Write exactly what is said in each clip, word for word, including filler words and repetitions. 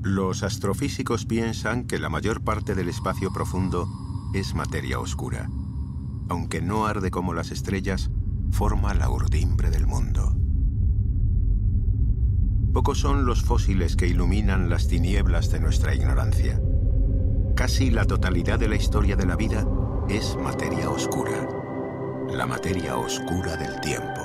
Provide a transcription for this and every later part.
Los astrofísicos piensan que la mayor parte del espacio profundo es materia oscura. Aunque no arde como las estrellas, forma la urdimbre del mundo. Pocos son los fósiles que iluminan las tinieblas de nuestra ignorancia. Casi la totalidad de la historia de la vida es materia oscura. La materia oscura del tiempo.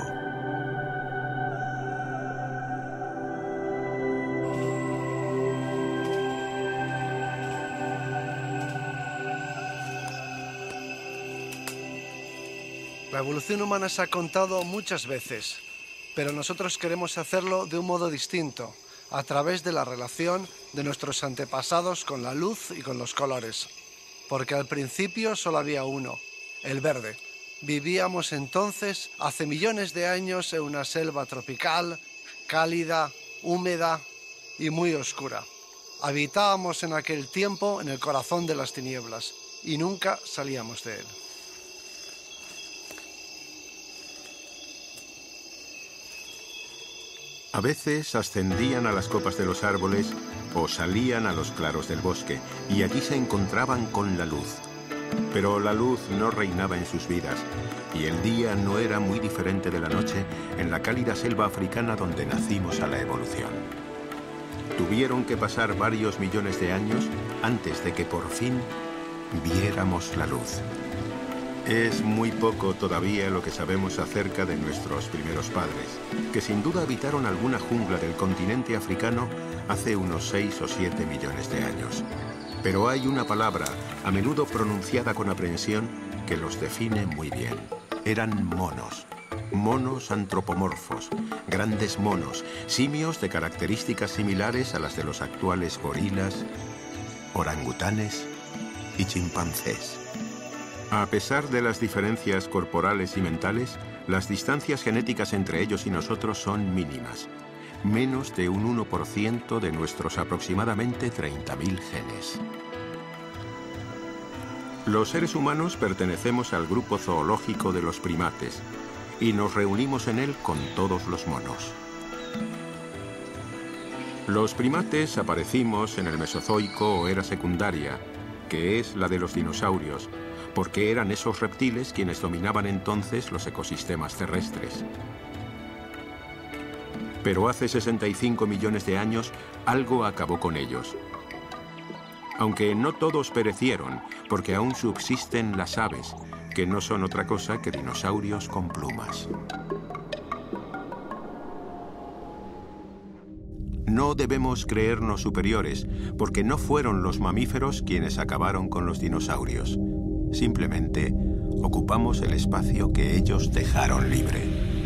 La evolución humana se ha contado muchas veces, pero nosotros queremos hacerlo de un modo distinto, a través de la relación de nuestros antepasados con la luz y con los colores. Porque al principio solo había uno, el verde. Vivíamos entonces, hace millones de años, en una selva tropical, cálida, húmeda y muy oscura. Habitábamos en aquel tiempo en el corazón de las tinieblas y nunca salíamos de él. A veces ascendían a las copas de los árboles o salían a los claros del bosque, y allí se encontraban con la luz. Pero la luz no reinaba en sus vidas, y el día no era muy diferente de la noche en la cálida selva africana donde nacimos a la evolución. Tuvieron que pasar varios millones de años antes de que por fin viéramos la luz. Es muy poco todavía lo que sabemos acerca de nuestros primeros padres, que sin duda habitaron alguna jungla del continente africano hace unos seis o siete millones de años. Pero hay una palabra, a menudo pronunciada con aprensión, que los define muy bien. Eran monos. Monos antropomorfos, grandes monos, simios de características similares a las de los actuales gorilas, orangutanes y chimpancés. A pesar de las diferencias corporales y mentales, las distancias genéticas entre ellos y nosotros son mínimas. Menos de un uno por ciento de nuestros aproximadamente treinta mil genes. Los seres humanos pertenecemos al grupo zoológico de los primates y nos reunimos en él con todos los monos. Los primates aparecimos en el Mesozoico o era secundaria, que es la de los dinosaurios, porque eran esos reptiles quienes dominaban entonces los ecosistemas terrestres. Pero hace sesenta y cinco millones de años, algo acabó con ellos. Aunque no todos perecieron, porque aún subsisten las aves, que no son otra cosa que dinosaurios con plumas. No debemos creernos superiores, porque no fueron los mamíferos quienes acabaron con los dinosaurios. Simplemente ocupamos el espacio que ellos dejaron libre.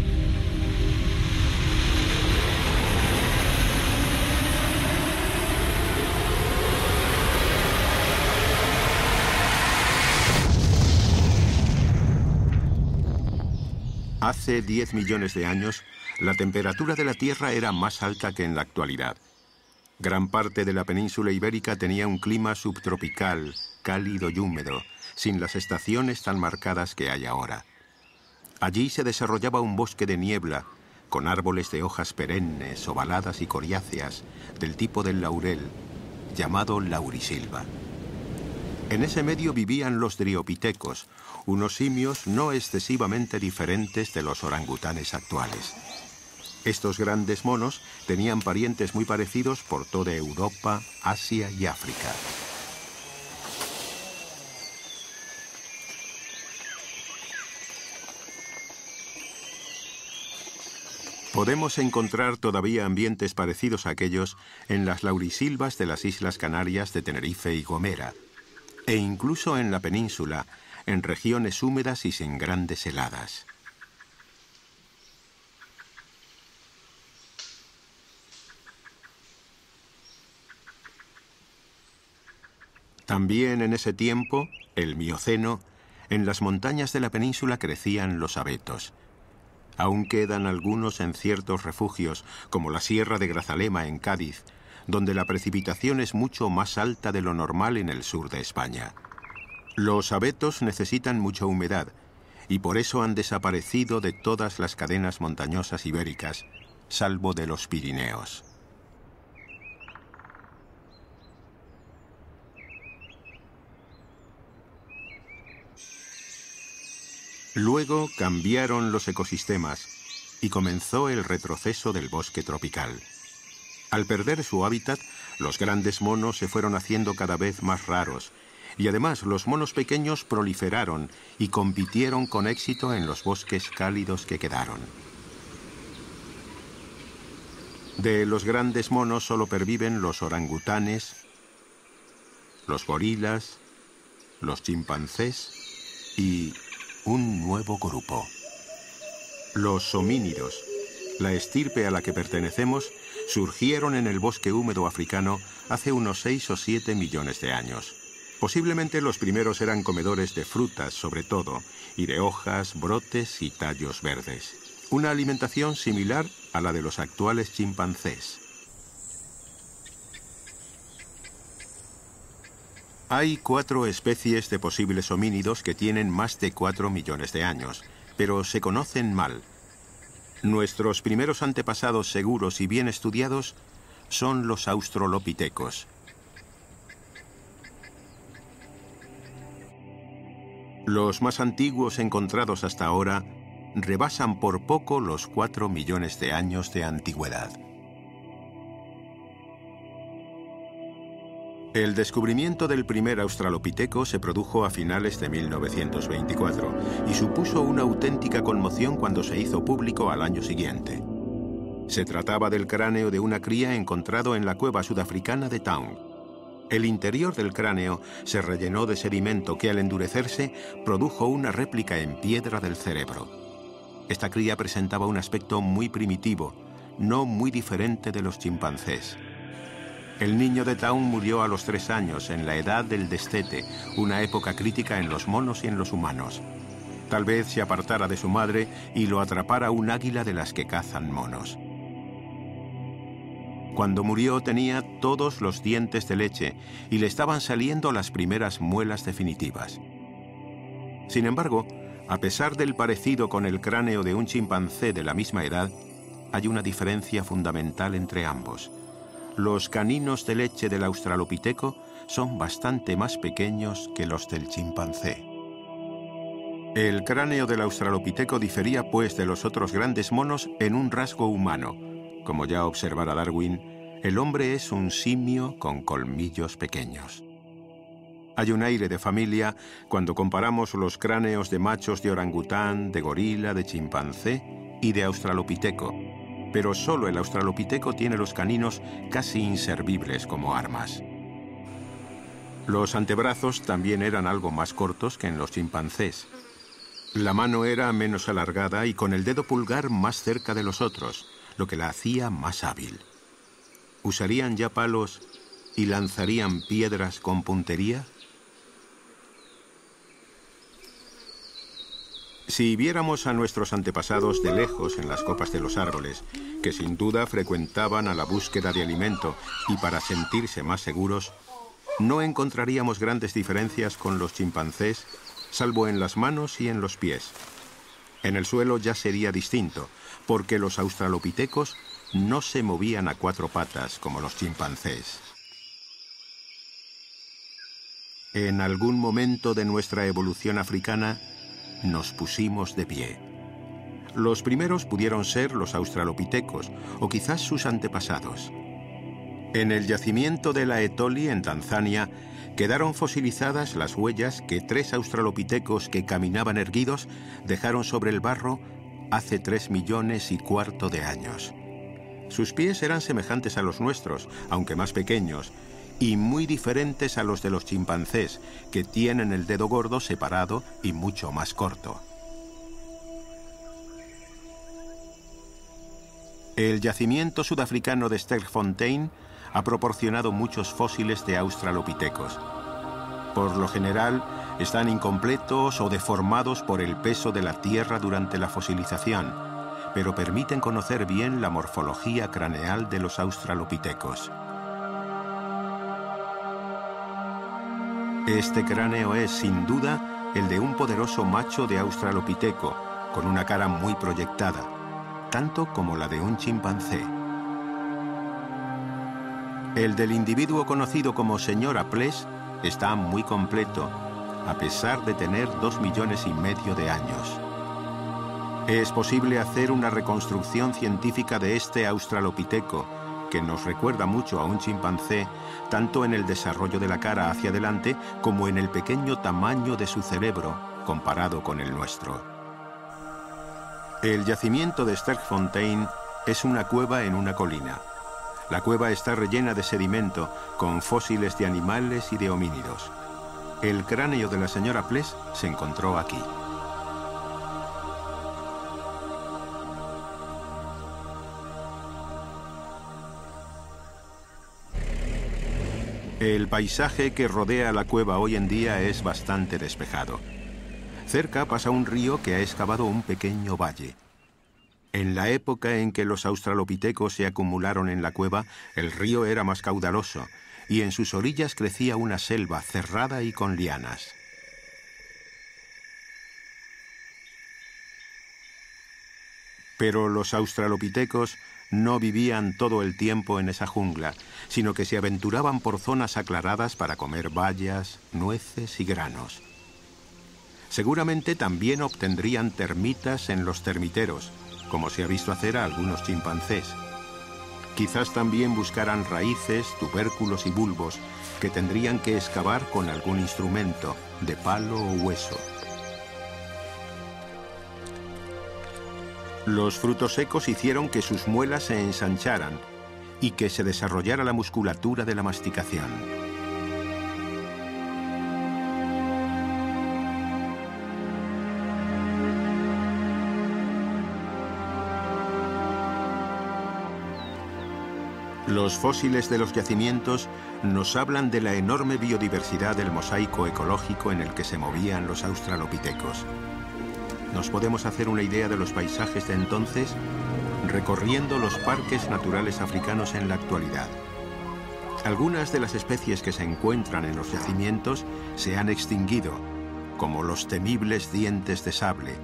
Hace diez millones de años, la temperatura de la Tierra era más alta que en la actualidad. Gran parte de la península ibérica tenía un clima subtropical, cálido y húmedo, sin las estaciones tan marcadas que hay ahora. Allí se desarrollaba un bosque de niebla, con árboles de hojas perennes, ovaladas y coriáceas, del tipo del laurel, llamado laurisilva. En ese medio vivían los driopitecos, unos simios no excesivamente diferentes de los orangutanes actuales. Estos grandes monos tenían parientes muy parecidos por toda Europa, Asia y África. Podemos encontrar todavía ambientes parecidos a aquellos en las laurisilvas de las Islas Canarias de Tenerife y Gomera, e incluso en la península, en regiones húmedas y sin grandes heladas. También en ese tiempo, el Mioceno, en las montañas de la península crecían los abetos. Aún quedan algunos en ciertos refugios, como la Sierra de Grazalema en Cádiz, donde la precipitación es mucho más alta de lo normal en el sur de España. Los abetos necesitan mucha humedad, y por eso han desaparecido de todas las cadenas montañosas ibéricas, salvo de los Pirineos. Luego cambiaron los ecosistemas y comenzó el retroceso del bosque tropical. Al perder su hábitat, los grandes monos se fueron haciendo cada vez más raros, y además los monos pequeños proliferaron y compitieron con éxito en los bosques cálidos que quedaron. De los grandes monos solo perviven los orangutanes, los gorilas, los chimpancés y un nuevo grupo. Los homínidos, la estirpe a la que pertenecemos, surgieron en el bosque húmedo africano hace unos seis o siete millones de años. Posiblemente los primeros eran comedores de frutas, sobre todo, y de hojas, brotes y tallos verdes. Una alimentación similar a la de los actuales chimpancés. Hay cuatro especies de posibles homínidos que tienen más de cuatro millones de años, pero se conocen mal. Nuestros primeros antepasados seguros y bien estudiados son los australopitecos. Los más antiguos encontrados hasta ahora rebasan por poco los cuatro millones de años de antigüedad. El descubrimiento del primer australopiteco se produjo a finales de mil novecientos veinticuatro y supuso una auténtica conmoción cuando se hizo público al año siguiente. Se trataba del cráneo de una cría encontrado en la cueva sudafricana de Taung. El interior del cráneo se rellenó de sedimento que al endurecerse produjo una réplica en piedra del cerebro. Esta cría presentaba un aspecto muy primitivo, no muy diferente de los chimpancés. El niño de Taung murió a los tres años, en la edad del destete, una época crítica en los monos y en los humanos. Tal vez se apartara de su madre y lo atrapara un águila de las que cazan monos. Cuando murió tenía todos los dientes de leche y le estaban saliendo las primeras muelas definitivas. Sin embargo, a pesar del parecido con el cráneo de un chimpancé de la misma edad, hay una diferencia fundamental entre ambos. Los caninos de leche del australopiteco son bastante más pequeños que los del chimpancé. El cráneo del australopiteco difería pues de los otros grandes monos en un rasgo humano. Como ya observara Darwin, el hombre es un simio con colmillos pequeños. Hay un aire de familia cuando comparamos los cráneos de machos de orangután, de gorila, de chimpancé y de australopiteco, pero solo el australopiteco tiene los caninos casi inservibles como armas. Los antebrazos también eran algo más cortos que en los chimpancés. La mano era menos alargada y con el dedo pulgar más cerca de los otros, lo que la hacía más hábil. ¿Usarían ya palos y lanzarían piedras con puntería? Si viéramos a nuestros antepasados de lejos en las copas de los árboles, que sin duda frecuentaban a la búsqueda de alimento y para sentirse más seguros, no encontraríamos grandes diferencias con los chimpancés, salvo en las manos y en los pies. En el suelo ya sería distinto, porque los australopitecos no se movían a cuatro patas como los chimpancés. En algún momento de nuestra evolución africana, nos pusimos de pie. Los primeros pudieron ser los australopitecos, o quizás sus antepasados. En el yacimiento de la Etoli, en Tanzania, quedaron fosilizadas las huellas que tres australopitecos que caminaban erguidos dejaron sobre el barro hace tres millones y cuarto de años. Sus pies eran semejantes a los nuestros, aunque más pequeños, y muy diferentes a los de los chimpancés, que tienen el dedo gordo separado y mucho más corto. El yacimiento sudafricano de Sterkfontein ha proporcionado muchos fósiles de australopitecos. Por lo general, están incompletos o deformados por el peso de la tierra durante la fosilización, pero permiten conocer bien la morfología craneal de los australopitecos. Este cráneo es, sin duda, el de un poderoso macho de australopiteco, con una cara muy proyectada, tanto como la de un chimpancé. El del individuo conocido como señor Appless está muy completo, a pesar de tener dos millones y medio de años. Es posible hacer una reconstrucción científica de este australopiteco, que nos recuerda mucho a un chimpancé, tanto en el desarrollo de la cara hacia adelante como en el pequeño tamaño de su cerebro comparado con el nuestro. El yacimiento de Sterkfontein es una cueva en una colina. La cueva está rellena de sedimento, con fósiles de animales y de homínidos. El cráneo de la señora Pless se encontró aquí. El paisaje que rodea la cueva hoy en día es bastante despejado. Cerca pasa un río que ha excavado un pequeño valle. En la época en que los australopitecos se acumularon en la cueva, el río era más caudaloso y en sus orillas crecía una selva cerrada y con lianas. Pero los australopitecos no vivían todo el tiempo en esa jungla, sino que se aventuraban por zonas aclaradas para comer bayas, nueces y granos. Seguramente también obtendrían termitas en los termiteros, como se ha visto hacer a algunos chimpancés. Quizás también buscaran raíces, tubérculos y bulbos que tendrían que excavar con algún instrumento, de palo o hueso. Los frutos secos hicieron que sus muelas se ensancharan y que se desarrollara la musculatura de la masticación. Los fósiles de los yacimientos nos hablan de la enorme biodiversidad del mosaico ecológico en el que se movían los australopitecos. Nos podemos hacer una idea de los paisajes de entonces recorriendo los parques naturales africanos en la actualidad. Algunas de las especies que se encuentran en los yacimientos se han extinguido, como los temibles dientes de sable.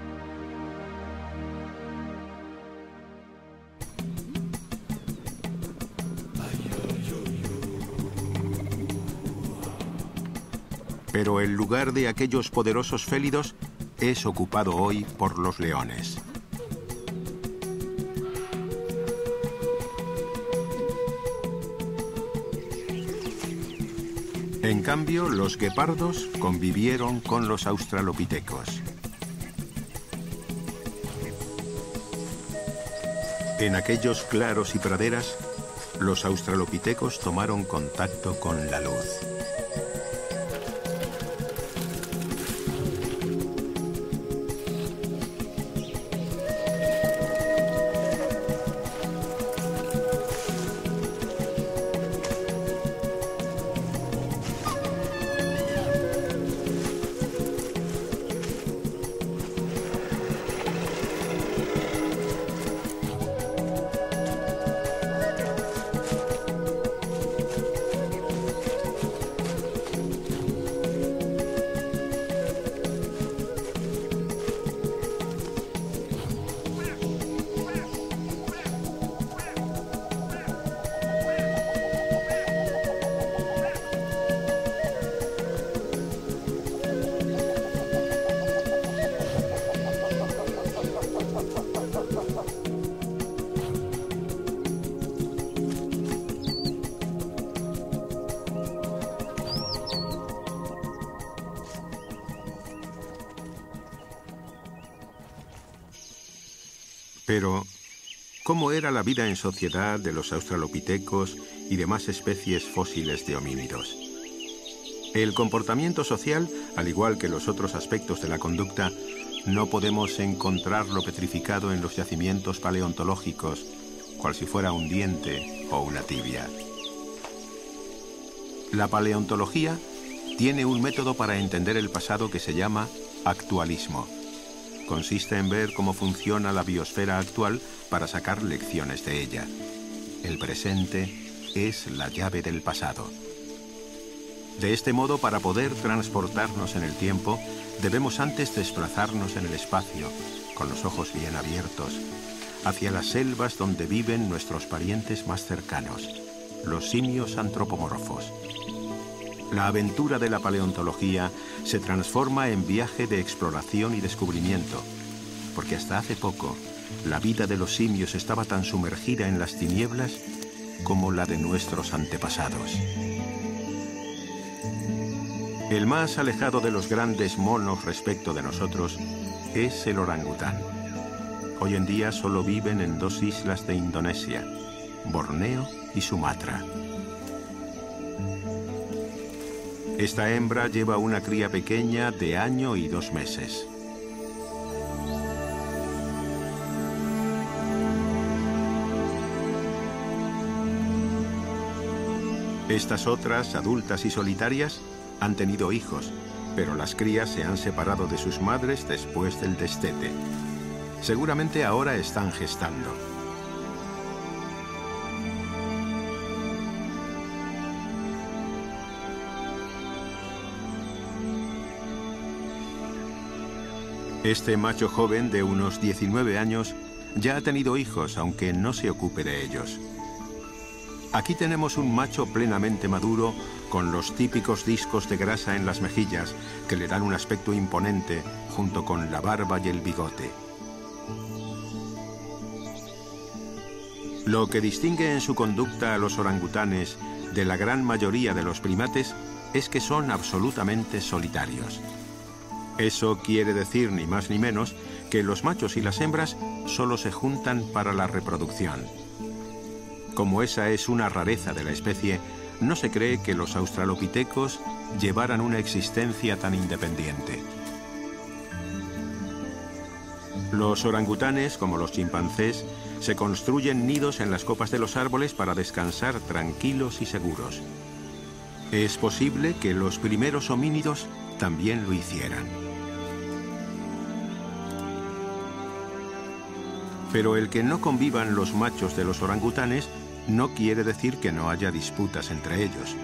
Pero el lugar de aquellos poderosos félidos es ocupado hoy por los leones. En cambio, los guepardos convivieron con los australopitecos. En aquellos claros y praderas, los australopitecos tomaron contacto con la luz. Pero, ¿cómo era la vida en sociedad de los australopitecos y demás especies fósiles de homínidos? El comportamiento social, al igual que los otros aspectos de la conducta, no podemos encontrarlo petrificado en los yacimientos paleontológicos, cual si fuera un diente o una tibia. La paleontología tiene un método para entender el pasado que se llama actualismo. Consiste en ver cómo funciona la biosfera actual para sacar lecciones de ella. El presente es la llave del pasado. De este modo, para poder transportarnos en el tiempo, debemos antes desplazarnos en el espacio, con los ojos bien abiertos, hacia las selvas donde viven nuestros parientes más cercanos, los simios antropomorfos. La aventura de la paleontología se transforma en viaje de exploración y descubrimiento, porque hasta hace poco la vida de los simios estaba tan sumergida en las tinieblas como la de nuestros antepasados. El más alejado de los grandes monos respecto de nosotros es el orangután. Hoy en día solo viven en dos islas de Indonesia, Borneo y Sumatra. Esta hembra lleva una cría pequeña de año y dos meses. Estas otras, adultas y solitarias, han tenido hijos, pero las crías se han separado de sus madres después del destete. Seguramente ahora están gestando. Este macho joven de unos diecinueve años ya ha tenido hijos, aunque no se ocupe de ellos. Aquí tenemos un macho plenamente maduro, con los típicos discos de grasa en las mejillas, que le dan un aspecto imponente, junto con la barba y el bigote. Lo que distingue en su conducta a los orangutanes de la gran mayoría de los primates es que son absolutamente solitarios. Eso quiere decir ni más ni menos que los machos y las hembras solo se juntan para la reproducción. Como esa es una rareza de la especie, no se cree que los australopitecos llevaran una existencia tan independiente. Los orangutanes, como los chimpancés, se construyen nidos en las copas de los árboles para descansar tranquilos y seguros. Es posible que los primeros homínidos también lo hicieran. Pero el que no convivan los machos de los orangutanes no quiere decir que no haya disputas entre ellos.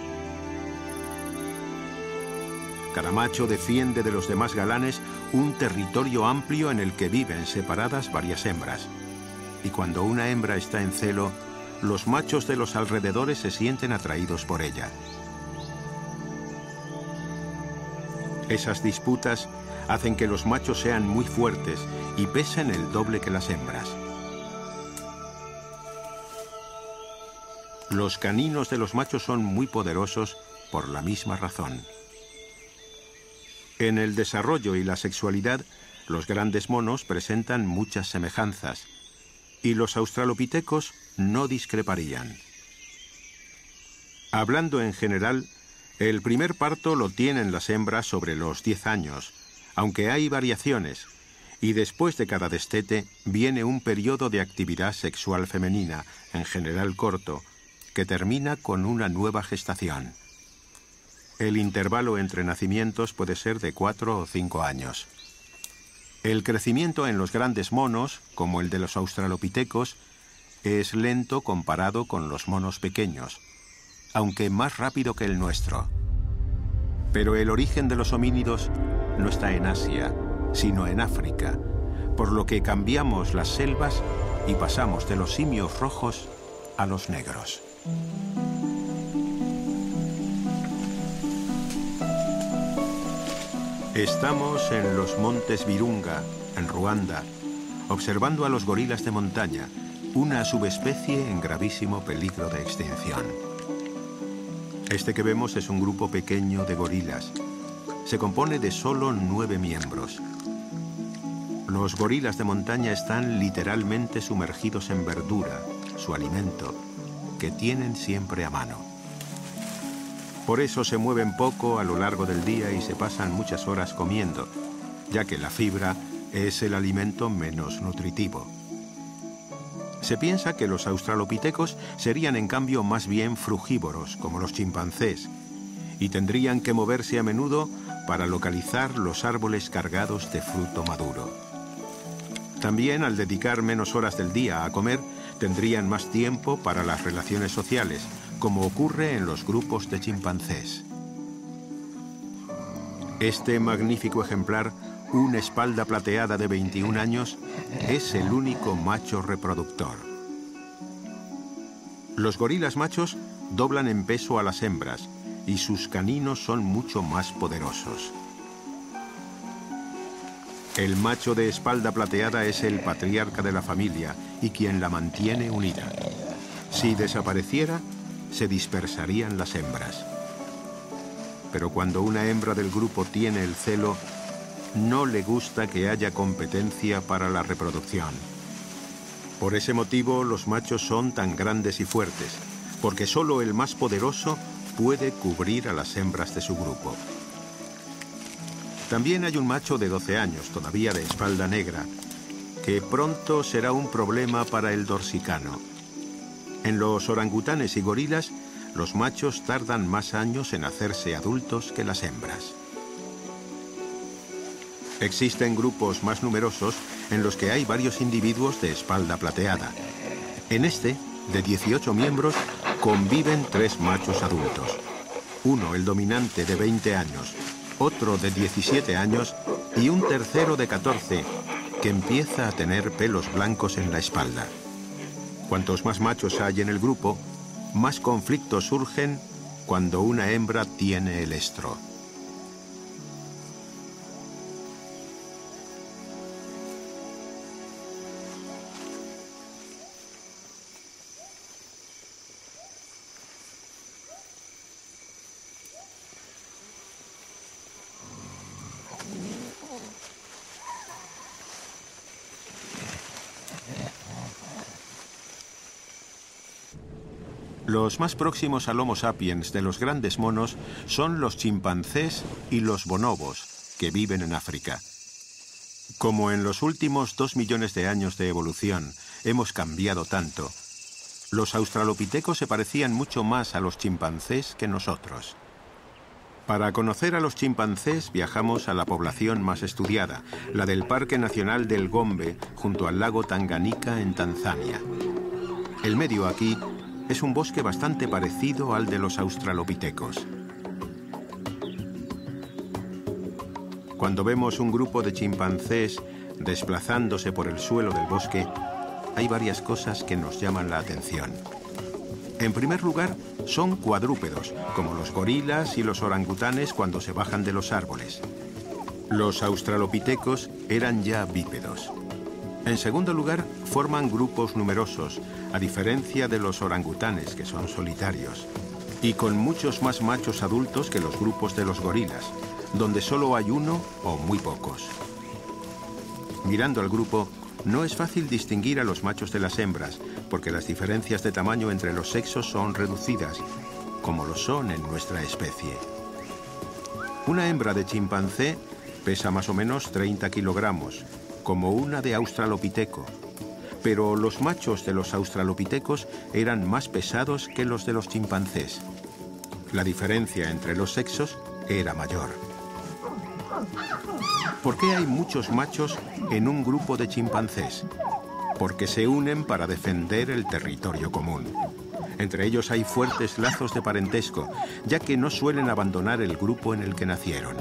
Cada macho defiende de los demás galanes un territorio amplio en el que viven separadas varias hembras. Y cuando una hembra está en celo, los machos de los alrededores se sienten atraídos por ella. Esas disputas hacen que los machos sean muy fuertes y pesen el doble que las hembras. Los caninos de los machos son muy poderosos por la misma razón. En el desarrollo y la sexualidad, los grandes monos presentan muchas semejanzas, y los australopitecos no discreparían. Hablando en general, el primer parto lo tienen las hembras sobre los diez años, aunque hay variaciones, y después de cada destete viene un periodo de actividad sexual femenina, en general corto, que termina con una nueva gestación. El intervalo entre nacimientos puede ser de cuatro o cinco años. El crecimiento en los grandes monos, como el de los australopitecos, es lento comparado con los monos pequeños, aunque más rápido que el nuestro. Pero el origen de los homínidos no está en Asia, sino en África, por lo que cambiamos las selvas y pasamos de los simios rojos a los negros. Estamos en los montes Virunga, en Ruanda, observando a los gorilas de montaña, una subespecie en gravísimo peligro de extinción. Este que vemos es un grupo pequeño de gorilas. Se compone de solo nueve miembros. Los gorilas de montaña están literalmente sumergidos en verdura, su alimento, que tienen siempre a mano. Por eso se mueven poco a lo largo del día y se pasan muchas horas comiendo, ya que la fibra es el alimento menos nutritivo. Se piensa que los australopitecos serían en cambio más bien frugívoros, como los chimpancés, y tendrían que moverse a menudo para localizar los árboles cargados de fruto maduro. También, al dedicar menos horas del día a comer, tendrían más tiempo para las relaciones sociales, como ocurre en los grupos de chimpancés. Este magnífico ejemplar, una espalda plateada de veintiún años, es el único macho reproductor. Los gorilas machos doblan en peso a las hembras y sus caninos son mucho más poderosos. El macho de espalda plateada es el patriarca de la familia y quien la mantiene unida. Si desapareciera, se dispersarían las hembras. Pero cuando una hembra del grupo tiene el celo, no le gusta que haya competencia para la reproducción. Por ese motivo, los machos son tan grandes y fuertes, porque solo el más poderoso puede cubrir a las hembras de su grupo. También hay un macho de doce años, todavía de espalda negra, que pronto será un problema para el dorsicano. En los orangutanes y gorilas, los machos tardan más años en hacerse adultos que las hembras. Existen grupos más numerosos en los que hay varios individuos de espalda plateada. En este, de dieciocho miembros, conviven tres machos adultos. Uno, el dominante, de veinte años, otro de diecisiete años y un tercero de catorce, que empieza a tener pelos blancos en la espalda. Cuantos más machos hay en el grupo, más conflictos surgen cuando una hembra tiene el estro. Los más próximos al Homo sapiens de los grandes monos son los chimpancés y los bonobos, que viven en África. Como en los últimos dos millones de años de evolución hemos cambiado tanto, los australopitecos se parecían mucho más a los chimpancés que nosotros. Para conocer a los chimpancés viajamos a la población más estudiada, la del Parque Nacional del Gombe, junto al lago Tanganika en Tanzania. El medio aquí es un bosque bastante parecido al de los australopitecos. Cuando vemos un grupo de chimpancés desplazándose por el suelo del bosque, hay varias cosas que nos llaman la atención. En primer lugar, son cuadrúpedos, como los gorilas y los orangutanes cuando se bajan de los árboles. Los australopitecos eran ya bípedos. En segundo lugar, forman grupos numerosos, a diferencia de los orangutanes, que son solitarios, y con muchos más machos adultos que los grupos de los gorilas, donde solo hay uno o muy pocos. Mirando al grupo, no es fácil distinguir a los machos de las hembras, porque las diferencias de tamaño entre los sexos son reducidas, como lo son en nuestra especie. Una hembra de chimpancé pesa más o menos treinta kilogramos, como una de australopiteco, pero los machos de los australopitecos eran más pesados que los de los chimpancés. La diferencia entre los sexos era mayor. ¿Por qué hay muchos machos en un grupo de chimpancés? Porque se unen para defender el territorio común. Entre ellos hay fuertes lazos de parentesco, ya que no suelen abandonar el grupo en el que nacieron.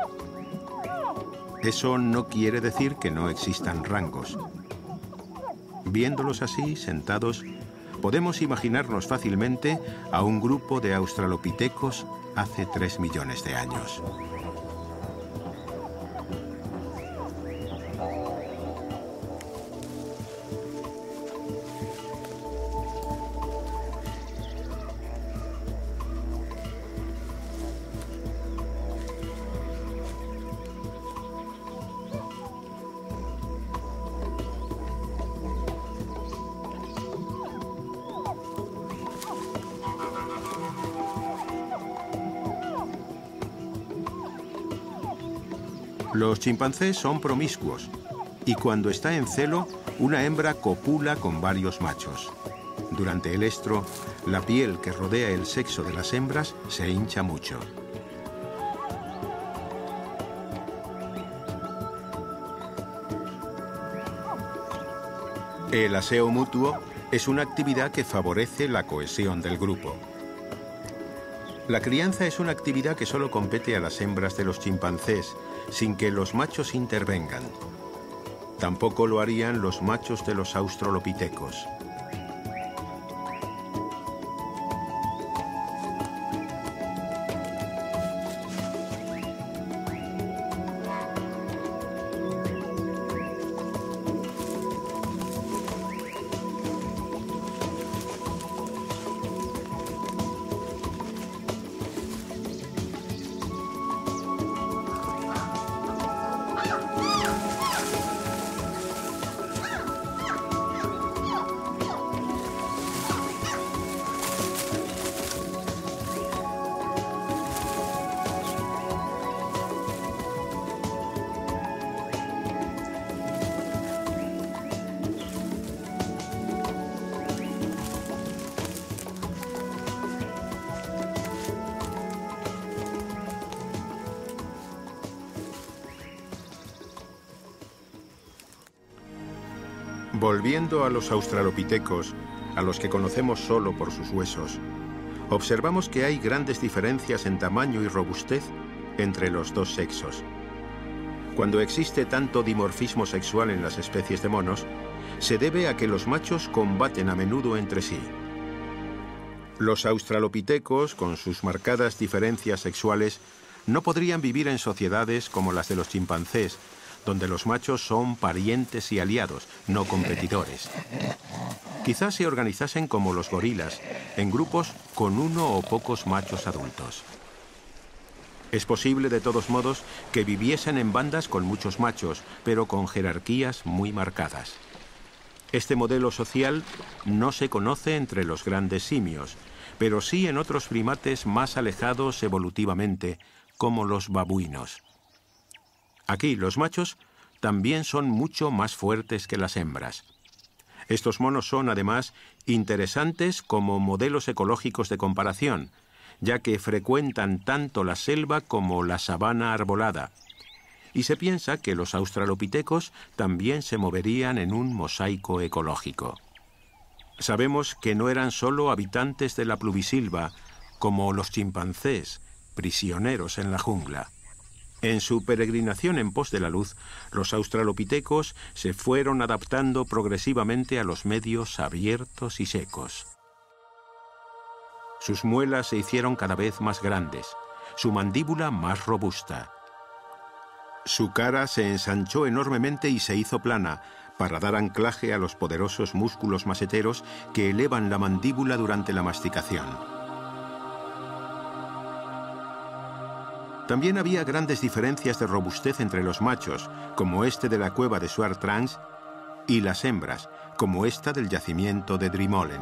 Eso no quiere decir que no existan rangos. Viéndolos así, sentados, podemos imaginarnos fácilmente a un grupo de australopitecos hace tres millones de años. Los chimpancés son promiscuos y cuando está en celo, una hembra copula con varios machos. Durante el estro, la piel que rodea el sexo de las hembras se hincha mucho. El aseo mutuo es una actividad que favorece la cohesión del grupo. La crianza es una actividad que solo compete a las hembras de los chimpancés, sin que los machos intervengan. Tampoco lo harían los machos de los australopitecos. Volviendo a los australopitecos, a los que conocemos solo por sus huesos, observamos que hay grandes diferencias en tamaño y robustez entre los dos sexos. Cuando existe tanto dimorfismo sexual en las especies de monos, se debe a que los machos combaten a menudo entre sí. Los australopitecos, con sus marcadas diferencias sexuales, no podrían vivir en sociedades como las de los chimpancés, donde los machos son parientes y aliados, no competidores. Quizás se organizasen como los gorilas, en grupos con uno o pocos machos adultos. Es posible, de todos modos, que viviesen en bandas con muchos machos, pero con jerarquías muy marcadas. Este modelo social no se conoce entre los grandes simios, pero sí en otros primates más alejados evolutivamente, como los babuinos. Aquí los machos también son mucho más fuertes que las hembras. Estos monos son, además, interesantes como modelos ecológicos de comparación, ya que frecuentan tanto la selva como la sabana arbolada, y se piensa que los australopitecos también se moverían en un mosaico ecológico. Sabemos que no eran solo habitantes de la pluvisilva, como los chimpancés, prisioneros en la jungla. En su peregrinación en pos de la luz, los australopitecos se fueron adaptando progresivamente a los medios abiertos y secos. Sus muelas se hicieron cada vez más grandes, su mandíbula más robusta. Su cara se ensanchó enormemente y se hizo plana, para dar anclaje a los poderosos músculos maseteros que elevan la mandíbula durante la masticación. También había grandes diferencias de robustez entre los machos, como este de la cueva de Swartrangs, y las hembras, como esta del yacimiento de Drimolen.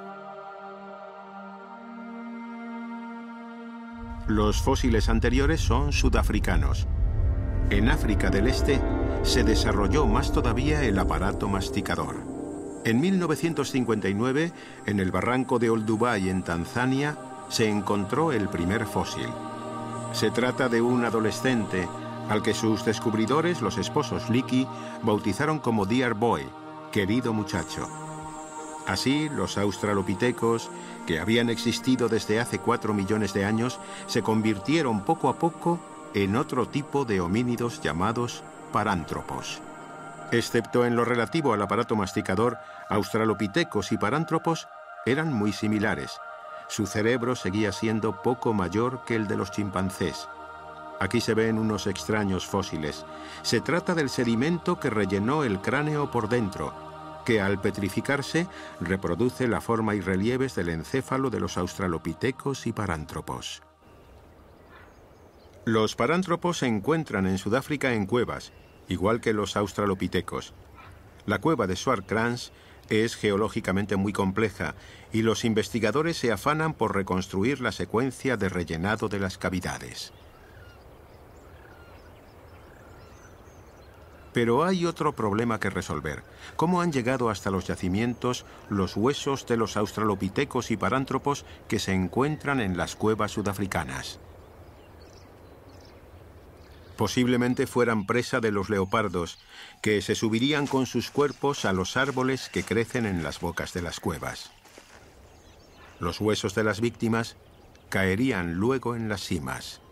Los fósiles anteriores son sudafricanos. En África del Este se desarrolló más todavía el aparato masticador. En mil novecientos cincuenta y nueve, en el barranco de Olduvai, en Tanzania, se encontró el primer fósil. Se trata de un adolescente al que sus descubridores, los esposos Leakey, bautizaron como Dear Boy, querido muchacho. Así, los australopitecos, que habían existido desde hace cuatro millones de años, se convirtieron poco a poco en otro tipo de homínidos llamados parántropos. Excepto en lo relativo al aparato masticador, australopitecos y parántropos eran muy similares. Su cerebro seguía siendo poco mayor que el de los chimpancés. Aquí se ven unos extraños fósiles. Se trata del sedimento que rellenó el cráneo por dentro, que al petrificarse reproduce la forma y relieves del encéfalo de los australopitecos y parántropos. Los parántropos se encuentran en Sudáfrica en cuevas, igual que los australopitecos. La cueva de Swartkrans es geológicamente muy compleja y los investigadores se afanan por reconstruir la secuencia de rellenado de las cavidades. Pero hay otro problema que resolver. ¿Cómo han llegado hasta los yacimientos los huesos de los australopitecos y parántropos que se encuentran en las cuevas sudafricanas? Posiblemente fueran presa de los leopardos, que se subirían con sus cuerpos a los árboles que crecen en las bocas de las cuevas. Los huesos de las víctimas caerían luego en las cimas.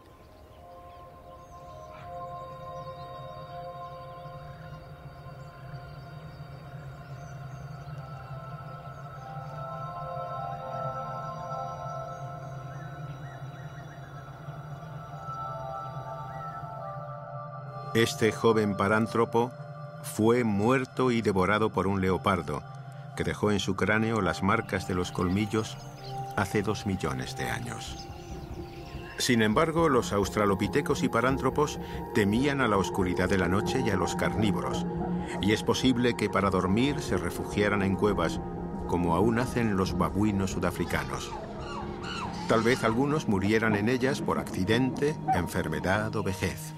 Este joven parántropo fue muerto y devorado por un leopardo, que dejó en su cráneo las marcas de los colmillos hace dos millones de años. Sin embargo, los australopitecos y parántropos temían a la oscuridad de la noche y a los carnívoros, y es posible que para dormir se refugiaran en cuevas, como aún hacen los babuinos sudafricanos. Tal vez algunos murieran en ellas por accidente, enfermedad o vejez.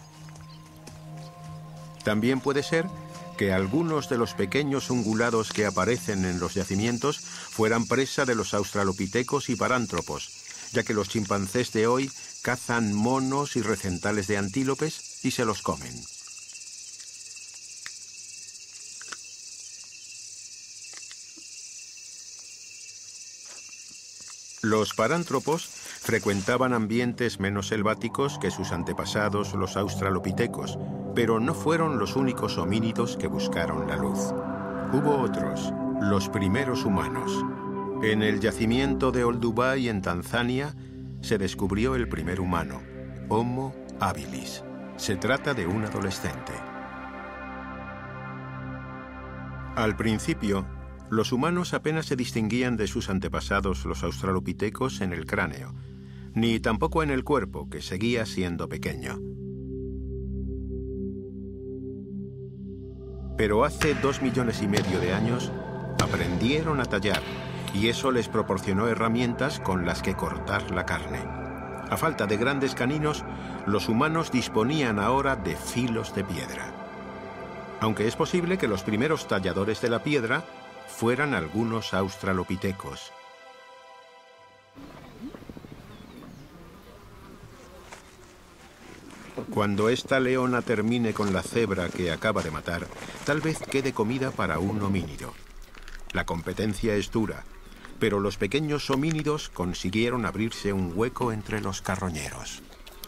También puede ser que algunos de los pequeños ungulados que aparecen en los yacimientos fueran presa de los australopitecos y parántropos, ya que los chimpancés de hoy cazan monos y recentales de antílopes y se los comen. Los parántropos frecuentaban ambientes menos selváticos que sus antepasados los australopitecos, pero no fueron los únicos homínidos que buscaron la luz. Hubo otros, los primeros humanos. En el yacimiento de Olduvai, en Tanzania, se descubrió el primer humano, Homo habilis. Se trata de un adolescente. Al principio, los humanos apenas se distinguían de sus antepasados los australopitecos en el cráneo, ni tampoco en el cuerpo, que seguía siendo pequeño. Pero hace dos millones y medio de años aprendieron a tallar, y eso les proporcionó herramientas con las que cortar la carne. A falta de grandes caninos, los humanos disponían ahora de filos de piedra. Aunque es posible que los primeros talladores de la piedra fueran algunos australopitecos. Cuando esta leona termine con la cebra que acaba de matar, tal vez quede comida para un homínido. La competencia es dura, pero los pequeños homínidos consiguieron abrirse un hueco entre los carroñeros.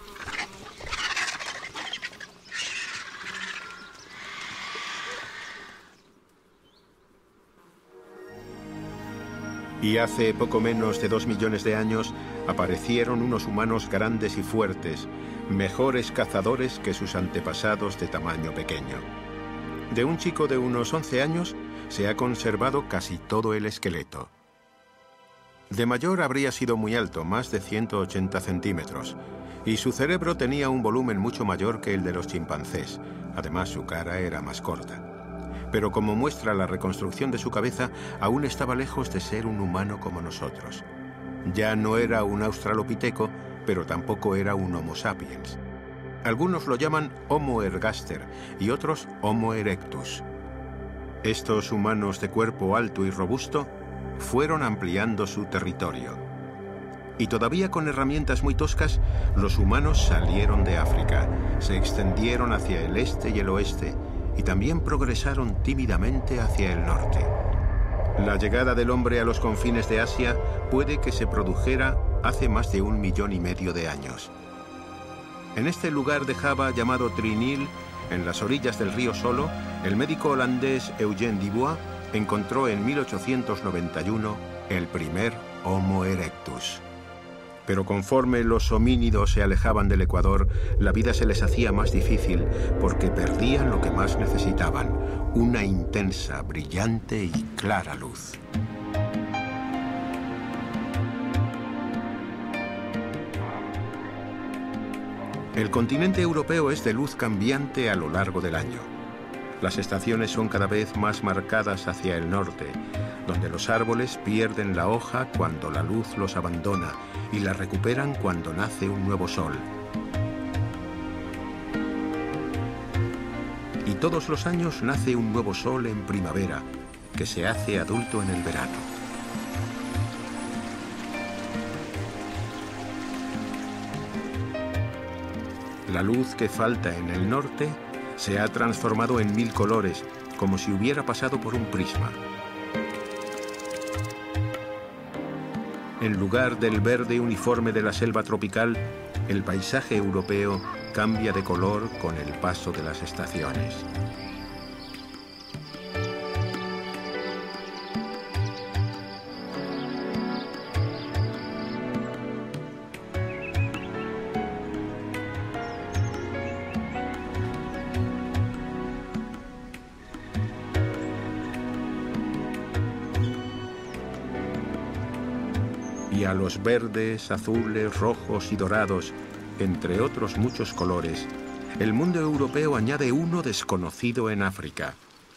Y hace poco menos de dos millones de años aparecieron unos humanos grandes y fuertes, mejores cazadores que sus antepasados de tamaño pequeño. De un chico de unos once años se ha conservado casi todo el esqueleto. De mayor habría sido muy alto, más de ciento ochenta centímetros, y su cerebro tenía un volumen mucho mayor que el de los chimpancés. Además, su cara era más corta. Pero como muestra la reconstrucción de su cabeza, aún estaba lejos de ser un humano como nosotros. Ya no era un australopiteco, pero tampoco era un Homo sapiens. Algunos lo llaman Homo ergaster y otros Homo erectus. Estos humanos de cuerpo alto y robusto fueron ampliando su territorio. Y todavía con herramientas muy toscas, los humanos salieron de África, se extendieron hacia el este y el oeste, y también progresaron tímidamente hacia el norte. La llegada del hombre a los confines de Asia puede que se produjera hace más de un millón y medio de años. En este lugar de Java llamado Trinil, en las orillas del río Solo, el médico holandés Eugène Dubois encontró en mil ochocientos noventa y uno el primer Homo erectus. Pero conforme los homínidos se alejaban del Ecuador, la vida se les hacía más difícil porque perdían lo que más necesitaban, una intensa, brillante y clara luz. El continente europeo es de luz cambiante a lo largo del año. Las estaciones son cada vez más marcadas hacia el norte, donde los árboles pierden la hoja cuando la luz los abandona y la recuperan cuando nace un nuevo sol. Y todos los años nace un nuevo sol en primavera, que se hace adulto en el verano. La luz que falta en el norte se ha transformado en mil colores, como si hubiera pasado por un prisma. En lugar del verde uniforme de la selva tropical, el paisaje europeo cambia de color con el paso de las estaciones. Y a los verdes, azules, rojos y dorados, entre otros muchos colores, el mundo europeo añade uno desconocido en África.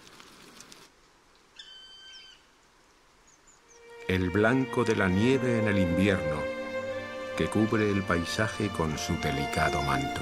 El blanco de la nieve en el invierno, que cubre el paisaje con su delicado manto.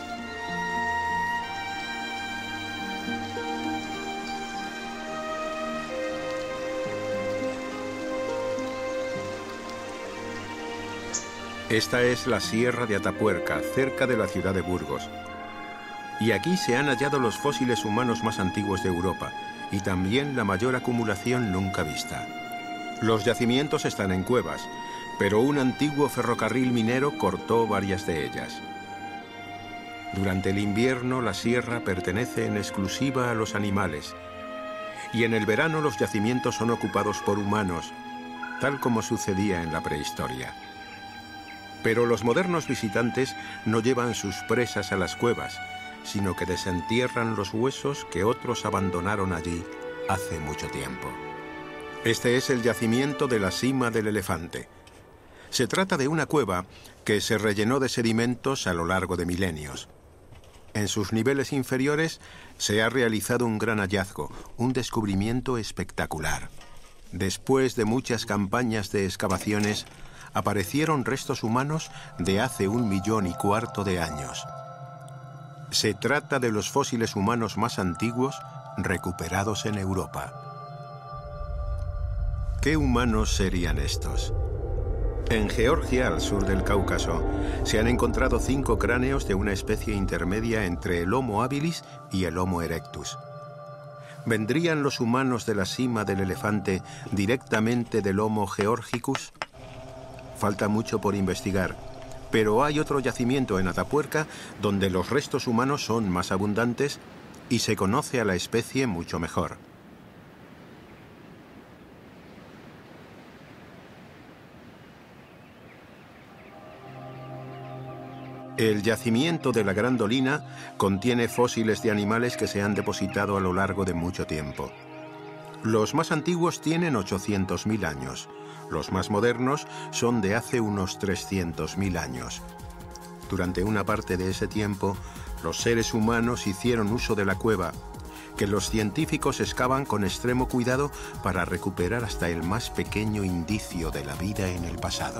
Esta es la Sierra de Atapuerca, cerca de la ciudad de Burgos. Y aquí se han hallado los fósiles humanos más antiguos de Europa, y también la mayor acumulación nunca vista. Los yacimientos están en cuevas, pero un antiguo ferrocarril minero cortó varias de ellas. Durante el invierno la sierra pertenece en exclusiva a los animales, y en el verano los yacimientos son ocupados por humanos, tal como sucedía en la prehistoria. Pero los modernos visitantes no llevan sus presas a las cuevas, sino que desentierran los huesos que otros abandonaron allí hace mucho tiempo. Este es el yacimiento de la Cima del Elefante. Se trata de una cueva que se rellenó de sedimentos a lo largo de milenios. En sus niveles inferiores se ha realizado un gran hallazgo, un descubrimiento espectacular. Después de muchas campañas de excavaciones, aparecieron restos humanos de hace un millón y cuarto de años. Se trata de los fósiles humanos más antiguos recuperados en Europa. ¿Qué humanos serían estos? En Georgia, al sur del Cáucaso, se han encontrado cinco cráneos de una especie intermedia entre el Homo habilis y el Homo erectus. ¿Vendrían los humanos de la Cima del Elefante directamente del Homo georgicus? Falta mucho por investigar, pero hay otro yacimiento en Atapuerca donde los restos humanos son más abundantes y se conoce a la especie mucho mejor. El yacimiento de la Gran Dolina contiene fósiles de animales que se han depositado a lo largo de mucho tiempo. Los más antiguos tienen ochocientos mil años. Los más modernos son de hace unos trescientos mil años. Durante una parte de ese tiempo, los seres humanos hicieron uso de la cueva, que los científicos excavan con extremo cuidado para recuperar hasta el más pequeño indicio de la vida en el pasado.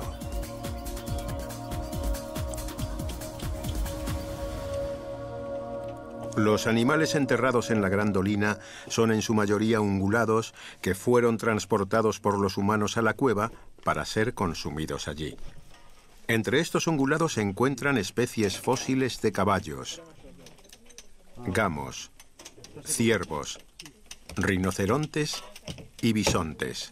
Los animales enterrados en la Gran Dolina son en su mayoría ungulados que fueron transportados por los humanos a la cueva para ser consumidos allí. Entre estos ungulados se encuentran especies fósiles de caballos, gamos, ciervos, rinocerontes y bisontes.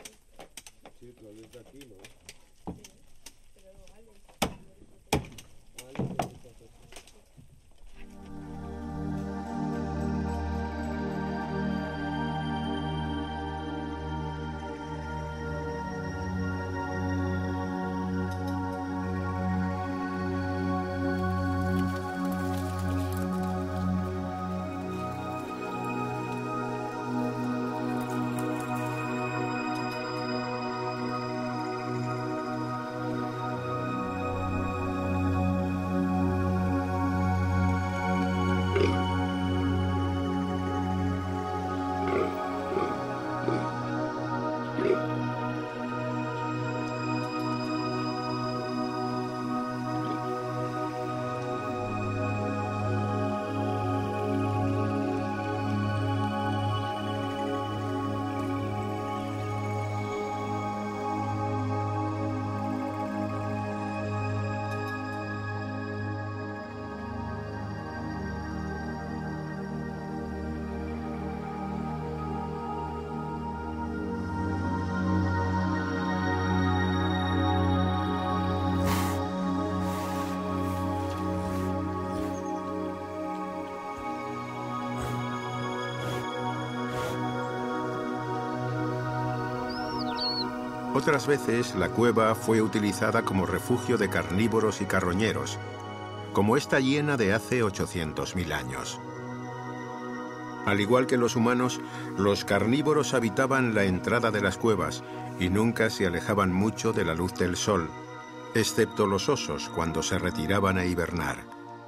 Otras veces la cueva fue utilizada como refugio de carnívoros y carroñeros, como esta hiena de hace ochocientos mil años. Al igual que los humanos, los carnívoros habitaban la entrada de las cuevas y nunca se alejaban mucho de la luz del sol, excepto los osos cuando se retiraban a hibernar.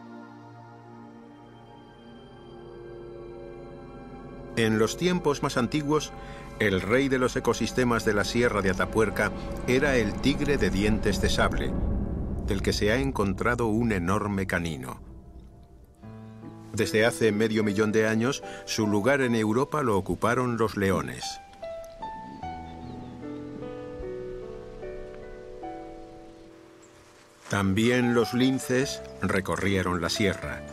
En los tiempos más antiguos, el rey de los ecosistemas de la Sierra de Atapuerca era el tigre de dientes de sable, del que se ha encontrado un enorme canino. Desde hace medio millón de años, su lugar en Europa lo ocuparon los leones. También los linces recorrieron la sierra.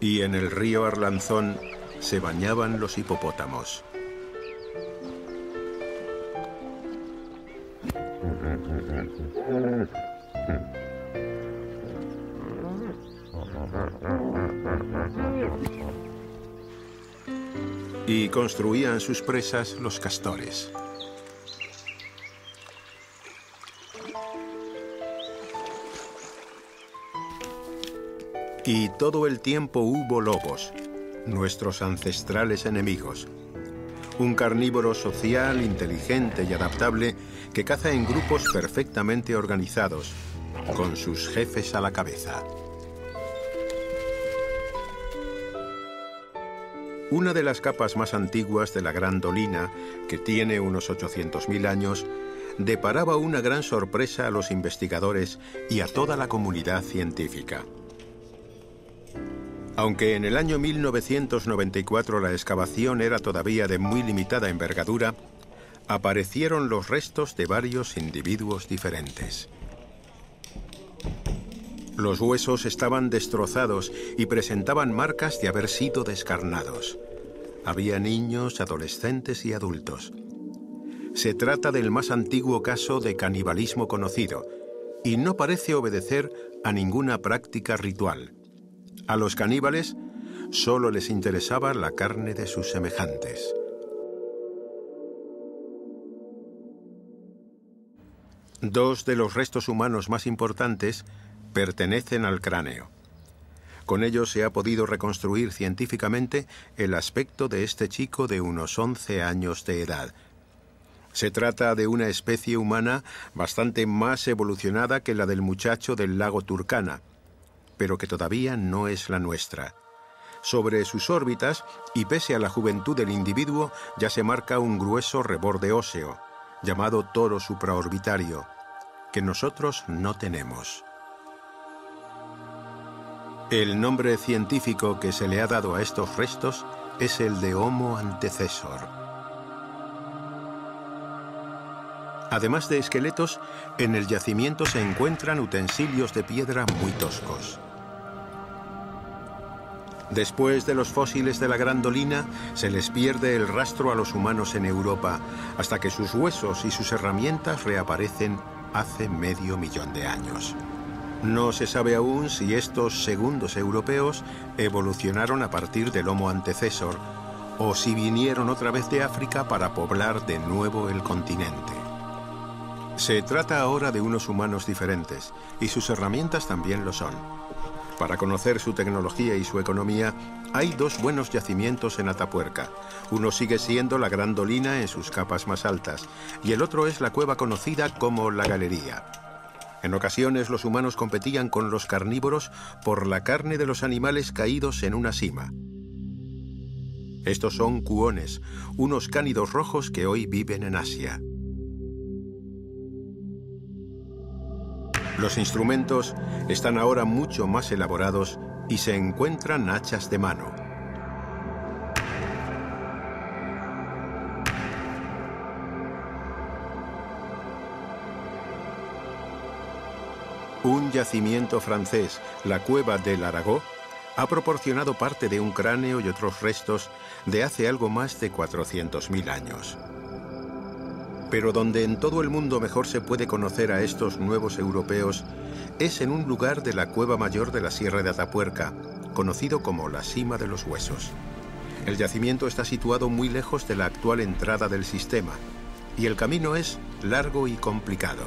Y en el río Arlanzón se bañaban los hipopótamos. Y construían sus presas los castores. Y todo el tiempo hubo lobos, nuestros ancestrales enemigos. Un carnívoro social, inteligente y adaptable que caza en grupos perfectamente organizados, con sus jefes a la cabeza. Una de las capas más antiguas de la Gran Dolina, que tiene unos ochocientos mil años, deparaba una gran sorpresa a los investigadores y a toda la comunidad científica. Aunque en el año mil novecientos noventa y cuatro la excavación era todavía de muy limitada envergadura, aparecieron los restos de varios individuos diferentes. Los huesos estaban destrozados y presentaban marcas de haber sido descarnados. Había niños, adolescentes y adultos. Se trata del más antiguo caso de canibalismo conocido y no parece obedecer a ninguna práctica ritual. A los caníbales solo les interesaba la carne de sus semejantes. Dos de los restos humanos más importantes pertenecen al cráneo. Con ellos se ha podido reconstruir científicamente el aspecto de este chico de unos once años de edad. Se trata de una especie humana bastante más evolucionada que la del muchacho del lago Turkana, pero que todavía no es la nuestra. Sobre sus órbitas, y pese a la juventud del individuo, ya se marca un grueso reborde óseo, llamado toro supraorbitario, que nosotros no tenemos. El nombre científico que se le ha dado a estos restos es el de Homo antecessor. Además de esqueletos, en el yacimiento se encuentran utensilios de piedra muy toscos. Después de los fósiles de la Gran Dolina, se les pierde el rastro a los humanos en Europa, hasta que sus huesos y sus herramientas reaparecen hace medio millón de años. No se sabe aún si estos segundos europeos evolucionaron a partir del Homo antecessor o si vinieron otra vez de África para poblar de nuevo el continente. Se trata ahora de unos humanos diferentes, y sus herramientas también lo son. Para conocer su tecnología y su economía, hay dos buenos yacimientos en Atapuerca. Uno sigue siendo la Gran Dolina en sus capas más altas, y el otro es la cueva conocida como La Galería. En ocasiones los humanos competían con los carnívoros por la carne de los animales caídos en una sima. Estos son cuones, unos cánidos rojos que hoy viven en Asia. Los instrumentos están ahora mucho más elaborados y se encuentran hachas de mano. Un yacimiento francés, la cueva del Aragó, ha proporcionado parte de un cráneo y otros restos de hace algo más de cuatrocientos mil años. Pero donde en todo el mundo mejor se puede conocer a estos nuevos europeos es en un lugar de la Cueva Mayor de la Sierra de Atapuerca, conocido como la Sima de los Huesos. El yacimiento está situado muy lejos de la actual entrada del sistema, y el camino es largo y complicado.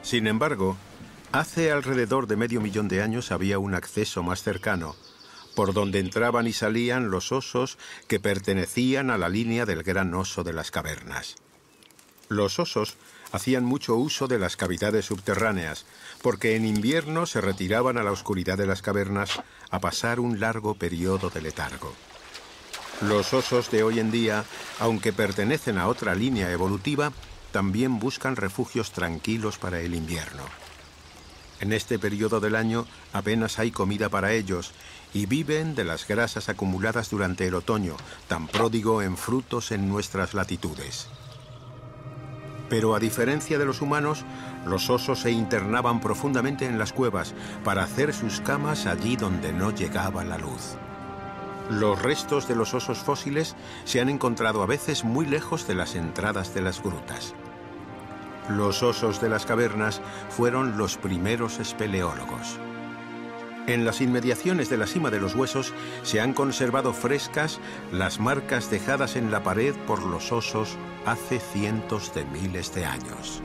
Sin embargo, hace alrededor de medio millón de años había un acceso más cercano, por donde entraban y salían los osos que pertenecían a la línea del gran oso de las cavernas. Los osos hacían mucho uso de las cavidades subterráneas, porque en invierno se retiraban a la oscuridad de las cavernas a pasar un largo periodo de letargo. Los osos de hoy en día, aunque pertenecen a otra línea evolutiva, también buscan refugios tranquilos para el invierno. En este periodo del año apenas hay comida para ellos y viven de las grasas acumuladas durante el otoño, tan pródigo en frutos en nuestras latitudes. Pero a diferencia de los humanos, los osos se internaban profundamente en las cuevas para hacer sus camas allí donde no llegaba la luz. Los restos de los osos fósiles se han encontrado a veces muy lejos de las entradas de las grutas. Los osos de las cavernas fueron los primeros espeleólogos. En las inmediaciones de la cima de los huesos se han conservado frescas las marcas dejadas en la pared por los osos hace cientos de miles de años.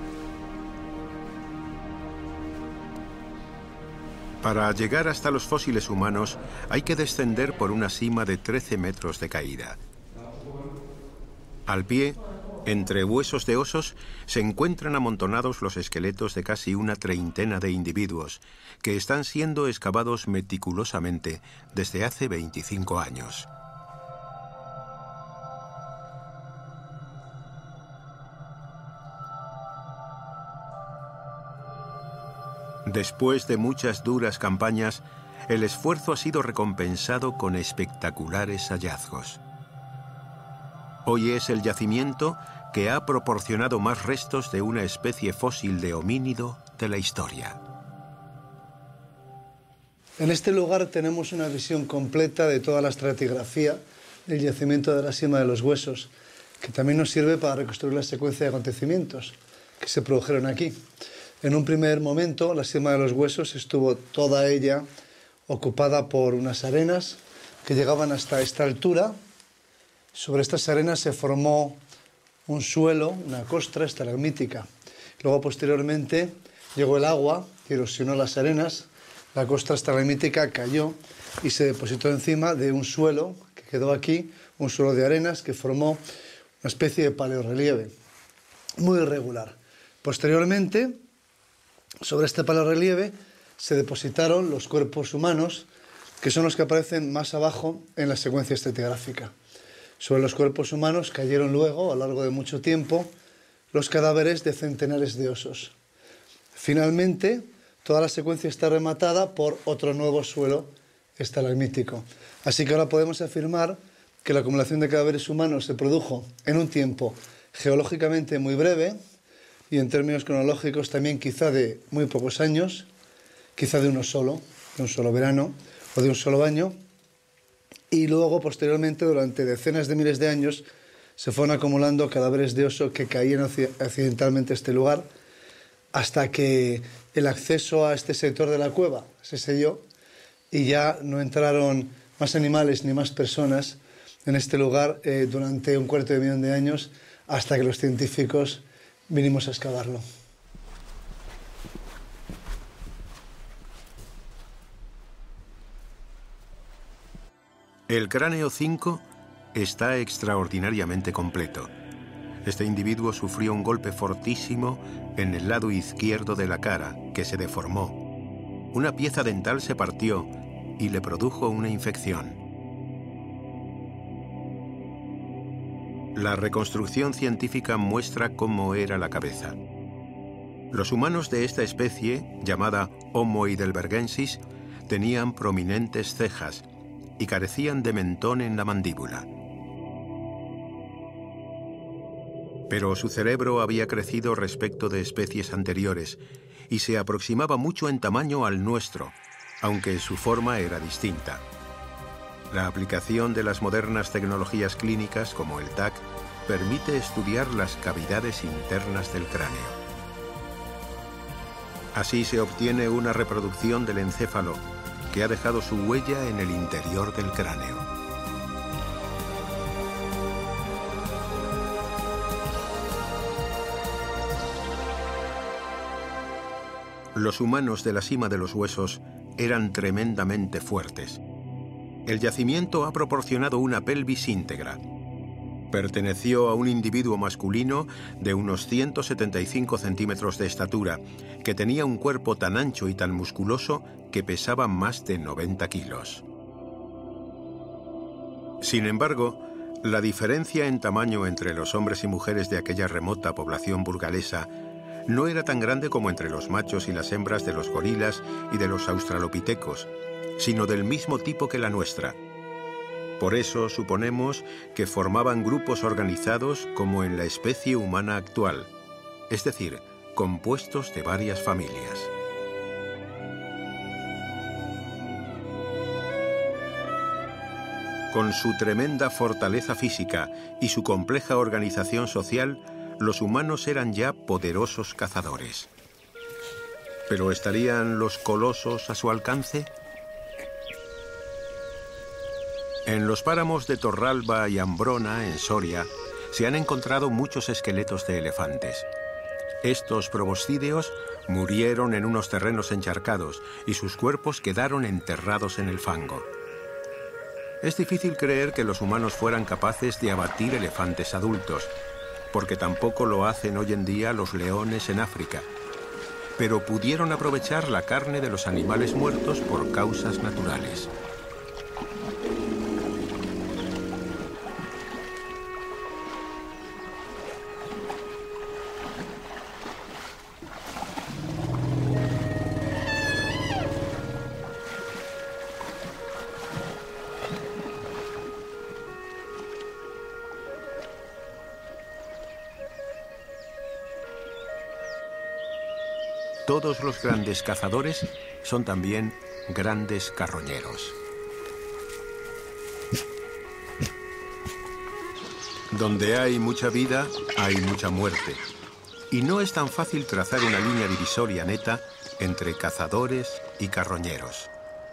Para llegar hasta los fósiles humanos hay que descender por una cima de trece metros de caída. Al pie, entre huesos de osos, se encuentran amontonados los esqueletos de casi una treintena de individuos que están siendo excavados meticulosamente desde hace veinticinco años. Después de muchas duras campañas, el esfuerzo ha sido recompensado con espectaculares hallazgos. Hoy es el yacimiento que ha proporcionado más restos de una especie fósil de homínido de la historia. En este lugar tenemos una visión completa de toda la estratigrafía del yacimiento de la Sima de los Huesos, que también nos sirve para reconstruir la secuencia de acontecimientos que se produjeron aquí. En un primer momento, la Sima de los Huesos estuvo toda ella ocupada por unas arenas que llegaban hasta esta altura. Sobre estas arenas se formó un suelo, una costra estalagmítica. Luego, posteriormente, llegó el agua que erosionó las arenas. La costra estalagmítica cayó y se depositó encima de un suelo que quedó aquí, un suelo de arenas que formó una especie de paleorrelieve muy irregular. Posteriormente, sobre este paleorrelieve se depositaron los cuerpos humanos, que son los que aparecen más abajo en la secuencia estratigráfica. Sobre los cuerpos humanos cayeron luego, a lo largo de mucho tiempo, los cadáveres de centenares de osos. Finalmente, toda la secuencia está rematada por otro nuevo suelo estalagmítico. Así que ahora podemos afirmar que la acumulación de cadáveres humanos se produjo en un tiempo geológicamente muy breve y en términos cronológicos también quizá de muy pocos años, quizá de uno solo, de un solo verano o de un solo año. Y luego, posteriormente, durante decenas de miles de años, se fueron acumulando cadáveres de oso que caían accidentalmente a este lugar, hasta que el acceso a este sector de la cueva se selló y ya no entraron más animales ni más personas en este lugar eh, durante un cuarto de millón de años, hasta que los científicos vinimos a excavarlo. El cráneo cinco está extraordinariamente completo. Este individuo sufrió un golpe fortísimo en el lado izquierdo de la cara, que se deformó. Una pieza dental se partió y le produjo una infección. La reconstrucción científica muestra cómo era la cabeza. Los humanos de esta especie, llamada Homo heidelbergensis, tenían prominentes cejas y carecían de mentón en la mandíbula. Pero su cerebro había crecido respecto de especies anteriores y se aproximaba mucho en tamaño al nuestro, aunque su forma era distinta. La aplicación de las modernas tecnologías clínicas, como el T A C, permite estudiar las cavidades internas del cráneo. Así se obtiene una reproducción del encéfalo, que ha dejado su huella en el interior del cráneo. Los humanos de la cima de los huesos eran tremendamente fuertes. El yacimiento ha proporcionado una pelvis íntegra. Perteneció a un individuo masculino de unos ciento setenta y cinco centímetros de estatura, que tenía un cuerpo tan ancho y tan musculoso que pesaba más de noventa kilos. Sin embargo, la diferencia en tamaño entre los hombres y mujeres de aquella remota población burgalesa no era tan grande como entre los machos y las hembras de los gorilas y de los australopitecos, sino del mismo tipo que la nuestra. Por eso suponemos que formaban grupos organizados como en la especie humana actual, es decir, compuestos de varias familias. Con su tremenda fortaleza física y su compleja organización social, los humanos eran ya poderosos cazadores. ¿Pero estarían los colosos a su alcance? En los páramos de Torralba y Ambrona, en Soria, se han encontrado muchos esqueletos de elefantes. Estos proboscídeos murieron en unos terrenos encharcados y sus cuerpos quedaron enterrados en el fango. Es difícil creer que los humanos fueran capaces de abatir elefantes adultos, porque tampoco lo hacen hoy en día los leones en África, pero pudieron aprovechar la carne de los animales muertos por causas naturales. Todos los grandes cazadores son también grandes carroñeros. Donde hay mucha vida, hay mucha muerte. Y no es tan fácil trazar una línea divisoria neta entre cazadores y carroñeros.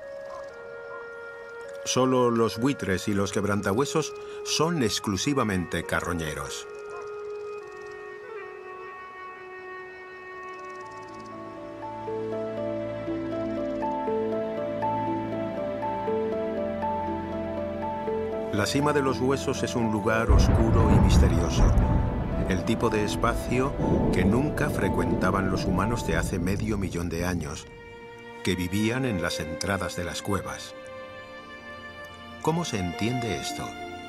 Solo los buitres y los quebrantahuesos son exclusivamente carroñeros. La cima de los huesos es un lugar oscuro y misterioso, el tipo de espacio que nunca frecuentaban los humanos de hace medio millón de años, que vivían en las entradas de las cuevas. ¿Cómo se entiende esto?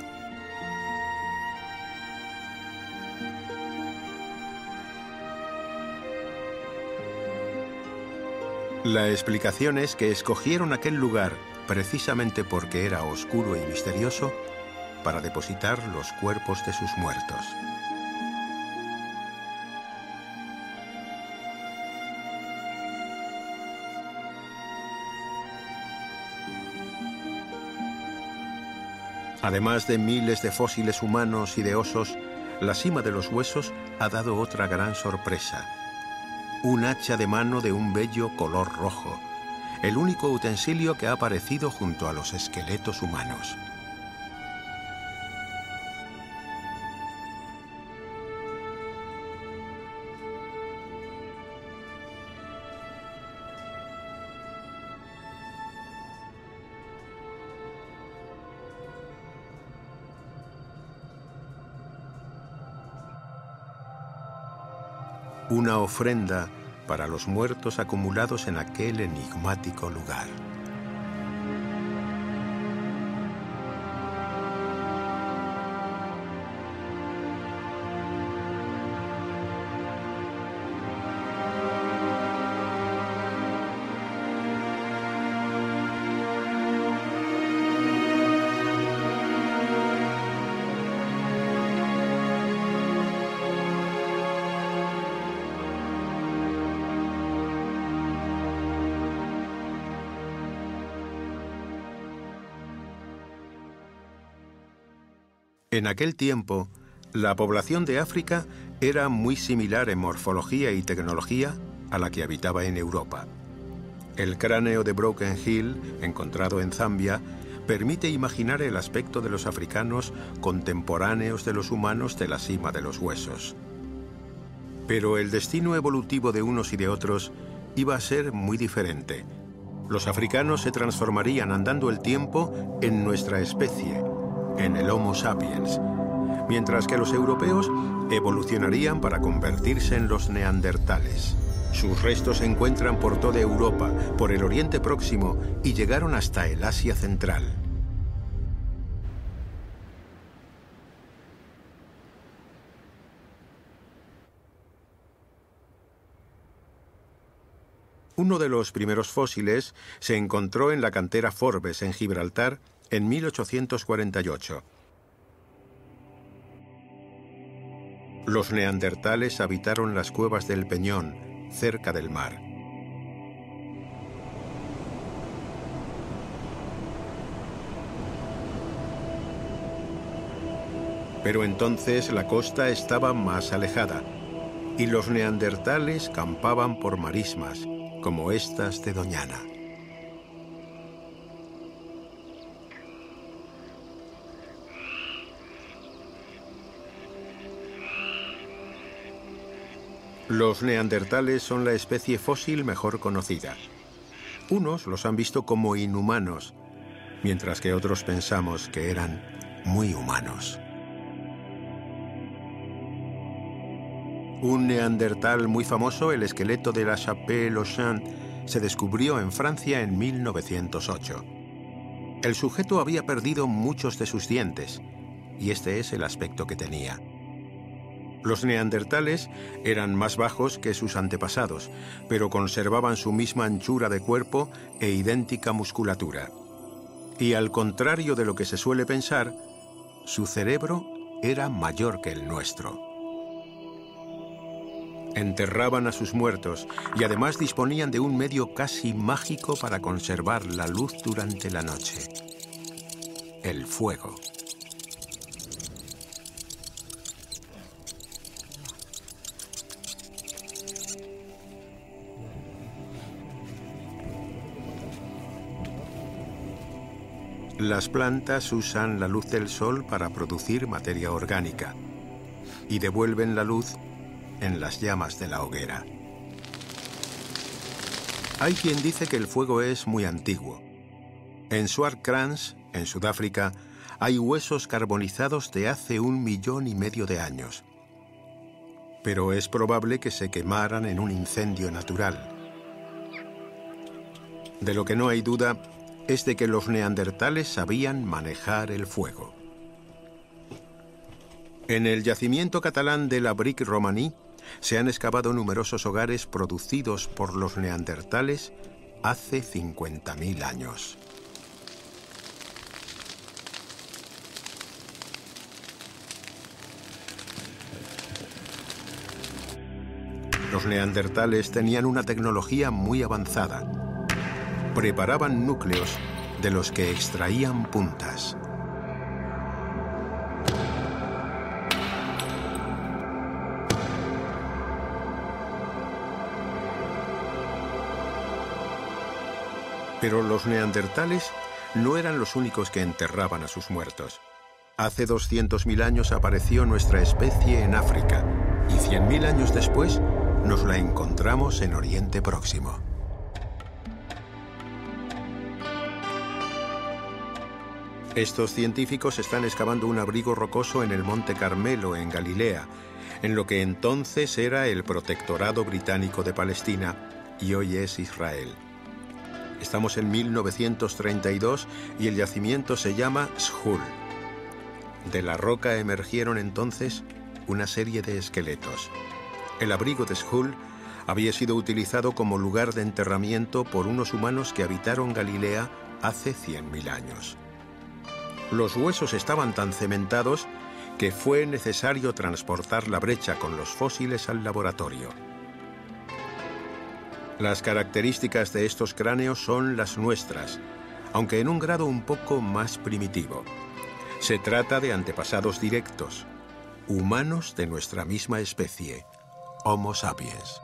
La explicación es que escogieron aquel lugar precisamente porque era oscuro y misterioso para depositar los cuerpos de sus muertos. Además de miles de fósiles humanos y de osos, la cima de los huesos ha dado otra gran sorpresa: un hacha de mano de un bello color rojo, el único utensilio que ha aparecido junto a los esqueletos humanos. Una ofrenda para los muertos acumulados en aquel enigmático lugar. En aquel tiempo, la población de África era muy similar en morfología y tecnología a la que habitaba en Europa. El cráneo de Broken Hill, encontrado en Zambia, permite imaginar el aspecto de los africanos contemporáneos de los humanos de la cima de los huesos. Pero el destino evolutivo de unos y de otros iba a ser muy diferente. Los africanos se transformarían andando el tiempo en nuestra especie, en el Homo sapiens, mientras que los europeos evolucionarían para convertirse en los neandertales. Sus restos se encuentran por toda Europa, por el Oriente Próximo y llegaron hasta el Asia Central. Uno de los primeros fósiles se encontró en la cantera Forbes, en Gibraltar, en mil ochocientos cuarenta y ocho. Los neandertales habitaron las cuevas del Peñón, cerca del mar. Pero entonces la costa estaba más alejada, y los neandertales campaban por marismas, como estas de Doñana. Los neandertales son la especie fósil mejor conocida. Unos los han visto como inhumanos, mientras que otros pensamos que eran muy humanos. Un neandertal muy famoso, el esqueleto de La Chapelle-aux-Champs, se descubrió en Francia en mil novecientos ocho. El sujeto había perdido muchos de sus dientes, y este es el aspecto que tenía. Los neandertales eran más bajos que sus antepasados, pero conservaban su misma anchura de cuerpo e idéntica musculatura. Y al contrario de lo que se suele pensar, su cerebro era mayor que el nuestro. Enterraban a sus muertos y además disponían de un medio casi mágico para conservar la luz durante la noche: el fuego. Las plantas usan la luz del sol para producir materia orgánica y devuelven la luz en las llamas de la hoguera. Hay quien dice que el fuego es muy antiguo. En Swartkrans, en Sudáfrica, hay huesos carbonizados de hace un millón y medio de años. Pero es probable que se quemaran en un incendio natural. De lo que no hay duda es de que los neandertales sabían manejar el fuego. En el yacimiento catalán de la Brique Romaní se han excavado numerosos hogares producidos por los neandertales hace cincuenta mil años. Los neandertales tenían una tecnología muy avanzada. Preparaban núcleos de los que extraían puntas. Pero los neandertales no eran los únicos que enterraban a sus muertos. Hace doscientos mil años apareció nuestra especie en África y cien mil años después nos la encontramos en Oriente Próximo. Estos científicos están excavando un abrigo rocoso en el Monte Carmelo, en Galilea, en lo que entonces era el Protectorado Británico de Palestina y hoy es Israel. Estamos en mil novecientos treinta y dos y el yacimiento se llama Skhul. De la roca emergieron entonces una serie de esqueletos. El abrigo de Skhul había sido utilizado como lugar de enterramiento por unos humanos que habitaron Galilea hace cien mil años. Los huesos estaban tan cementados que fue necesario transportar la brecha con los fósiles al laboratorio. Las características de estos cráneos son las nuestras, aunque en un grado un poco más primitivo. Se trata de antepasados directos, humanos de nuestra misma especie, Homo sapiens.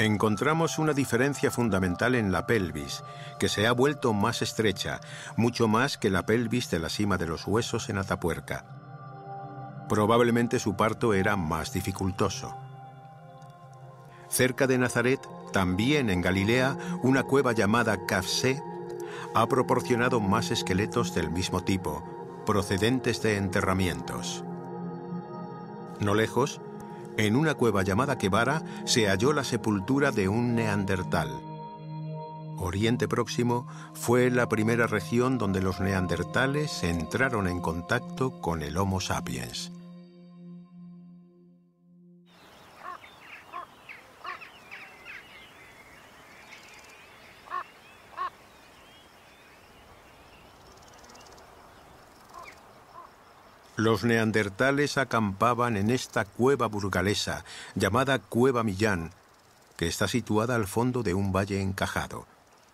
Encontramos una diferencia fundamental en la pelvis, que se ha vuelto más estrecha, mucho más que la pelvis de la cima de los huesos en Atapuerca. Probablemente su parto era más dificultoso. Cerca de Nazaret, también en Galilea, una cueva llamada Kafsé ha proporcionado más esqueletos del mismo tipo, procedentes de enterramientos. No lejos, en una cueva llamada Kevara, se halló la sepultura de un neandertal. Oriente Próximo fue la primera región donde los neandertales entraron en contacto con el Homo sapiens. Los neandertales acampaban en esta cueva burgalesa, llamada Cueva Millán, que está situada al fondo de un valle encajado.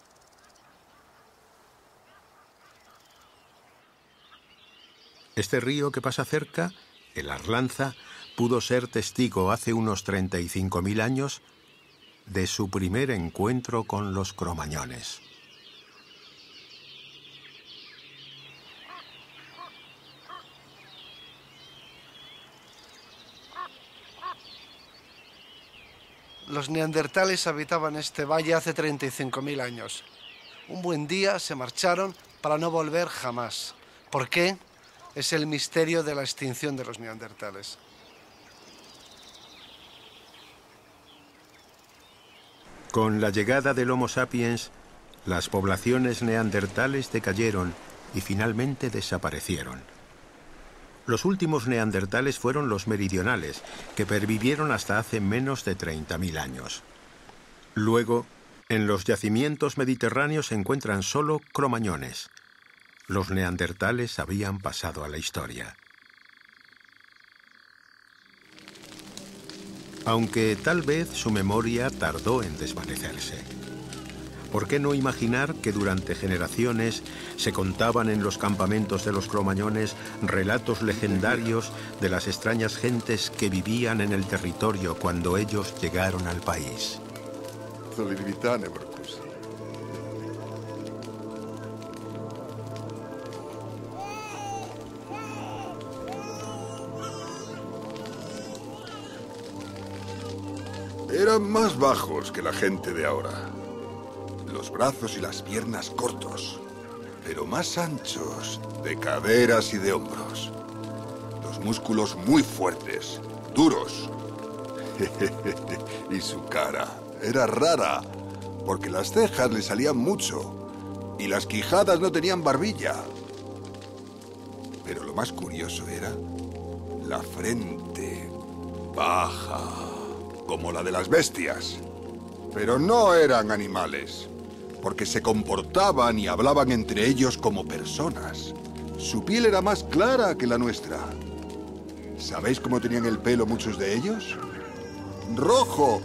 Este río que pasa cerca, el Arlanza, pudo ser testigo hace unos treinta y cinco mil años de su primer encuentro con los cromañones. Los neandertales habitaban este valle hace treinta y cinco mil años. Un buen día se marcharon para no volver jamás. ¿Por qué? Es el misterio de la extinción de los neandertales. Con la llegada del Homo sapiens, las poblaciones neandertales decayeron y finalmente desaparecieron. Los últimos neandertales fueron los meridionales, que pervivieron hasta hace menos de treinta mil años. Luego, en los yacimientos mediterráneos se encuentran solo cromañones. Los neandertales habían pasado a la historia. Aunque tal vez su memoria tardó en desvanecerse. ¿Por qué no imaginar que durante generaciones se contaban en los campamentos de los cromañones relatos legendarios de las extrañas gentes que vivían en el territorio cuando ellos llegaron al país? Eran más bajos que la gente de ahora. Los brazos y las piernas cortos, pero más anchos de caderas y de hombros. Los músculos muy fuertes, duros. Y su cara era rara, porque las cejas le salían mucho y las quijadas no tenían barbilla. Pero lo más curioso era la frente baja, como la de las bestias. Pero no eran animales, porque se comportaban y hablaban entre ellos como personas. Su piel era más clara que la nuestra. ¿Sabéis cómo tenían el pelo muchos de ellos? ¡Rojo!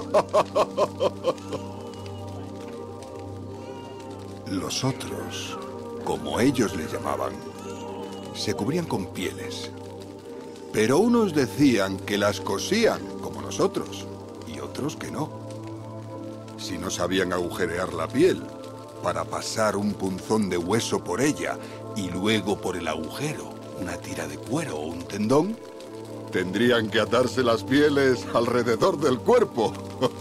Los otros, como ellos les llamaban, se cubrían con pieles. Pero unos decían que las cosían, como nosotros, y otros que no. Si no sabían agujerear la piel para pasar un punzón de hueso por ella y luego por el agujero una tira de cuero o un tendón, tendrían que atarse las pieles alrededor del cuerpo.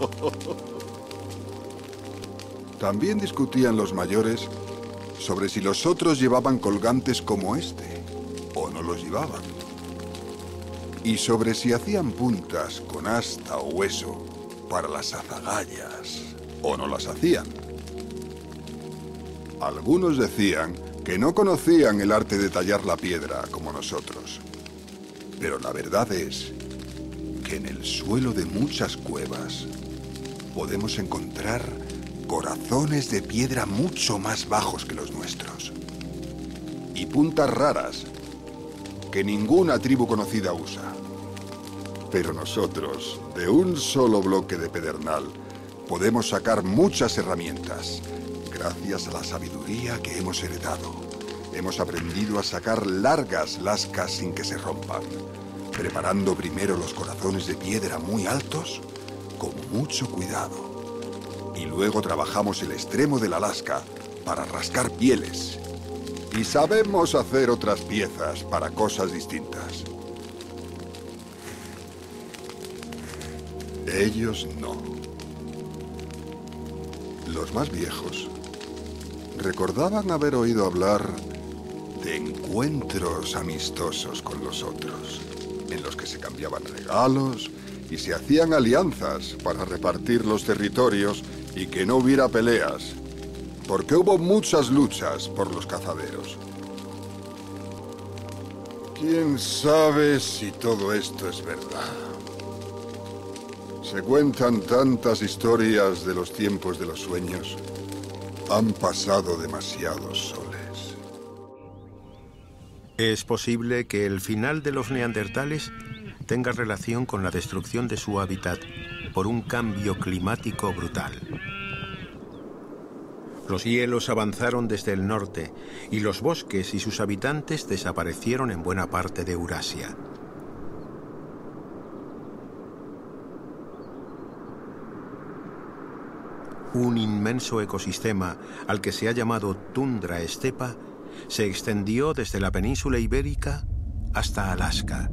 También discutían los mayores sobre si los otros llevaban colgantes como este o no los llevaban. Y sobre si hacían puntas con asta o hueso para las azagallas o no las hacían. Algunos decían que no conocían el arte de tallar la piedra como nosotros. Pero la verdad es que en el suelo de muchas cuevas podemos encontrar corazones de piedra mucho más bajos que los nuestros. Y puntas raras que ninguna tribu conocida usa. Pero nosotros, de un solo bloque de pedernal, podemos sacar muchas herramientas. Gracias a la sabiduría que hemos heredado, hemos aprendido a sacar largas lascas sin que se rompan, preparando primero los corazones de piedra muy altos con mucho cuidado. Y luego trabajamos el extremo del Alaska para rascar pieles. Y sabemos hacer otras piezas para cosas distintas. Ellos no. Los más viejos recordaban haber oído hablar de encuentros amistosos con los otros, en los que se cambiaban regalos y se hacían alianzas para repartir los territorios y que no hubiera peleas, porque hubo muchas luchas por los cazaderos. ¿Quién sabe si todo esto es verdad? Se cuentan tantas historias de los tiempos de los sueños. Han pasado demasiados soles. Es posible que el final de los neandertales tenga relación con la destrucción de su hábitat por un cambio climático brutal. Los hielos avanzaron desde el norte y los bosques y sus habitantes desaparecieron en buena parte de Eurasia. Un inmenso ecosistema, al que se ha llamado tundra estepa, se extendió desde la península ibérica hasta Alaska.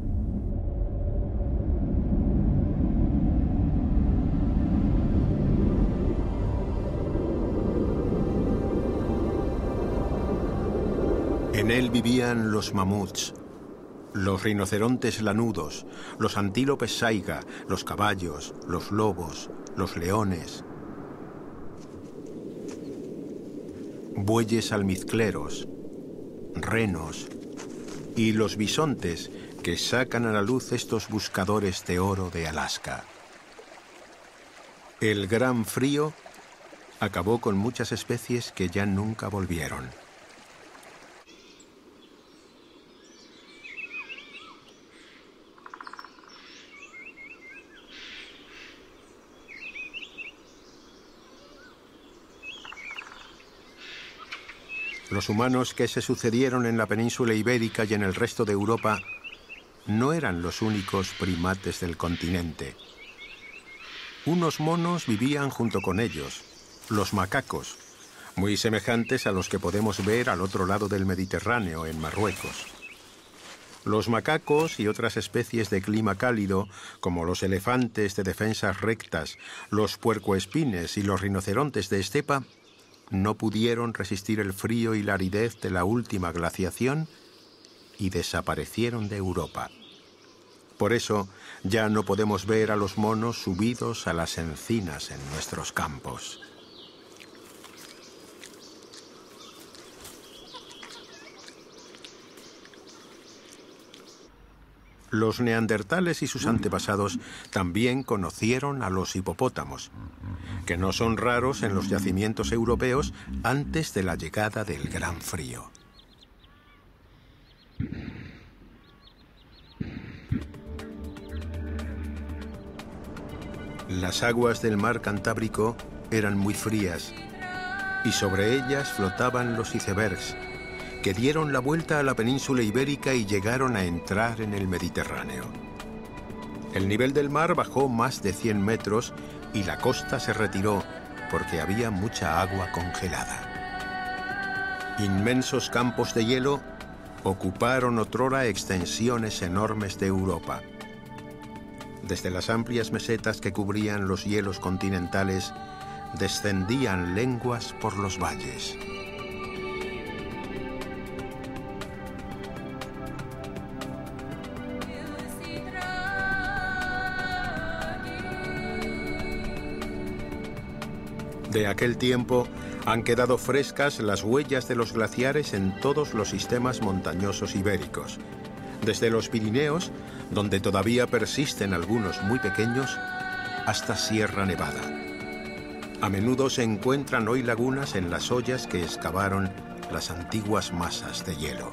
En él vivían los mamuts, los rinocerontes lanudos, los antílopes saiga, los caballos, los lobos, los leones, bueyes almizcleros, renos y los bisontes que sacan a la luz estos buscadores de oro de Alaska. El gran frío acabó con muchas especies que ya nunca volvieron. Los humanos que se sucedieron en la península ibérica y en el resto de Europa no eran los únicos primates del continente. Unos monos vivían junto con ellos, los macacos, muy semejantes a los que podemos ver al otro lado del Mediterráneo, en Marruecos. Los macacos y otras especies de clima cálido, como los elefantes de defensas rectas, los puercoespines y los rinocerontes de estepa, no pudieron resistir el frío y la aridez de la última glaciación y desaparecieron de Europa. Por eso ya no podemos ver a los monos subidos a las encinas en nuestros campos. Los neandertales y sus antepasados también conocieron a los hipopótamos, que no son raros en los yacimientos europeos antes de la llegada del gran frío. Las aguas del mar Cantábrico eran muy frías y sobre ellas flotaban los icebergs, que dieron la vuelta a la península ibérica y llegaron a entrar en el Mediterráneo. El nivel del mar bajó más de cien metros y la costa se retiró porque había mucha agua congelada. Inmensos campos de hielo ocuparon otrora extensiones enormes de Europa. Desde las amplias mesetas que cubrían los hielos continentales, descendían lenguas por los valles. De aquel tiempo han quedado frescas las huellas de los glaciares en todos los sistemas montañosos ibéricos, desde los Pirineos, donde todavía persisten algunos muy pequeños, hasta Sierra Nevada. A menudo se encuentran hoy lagunas en las hoyas que excavaron las antiguas masas de hielo.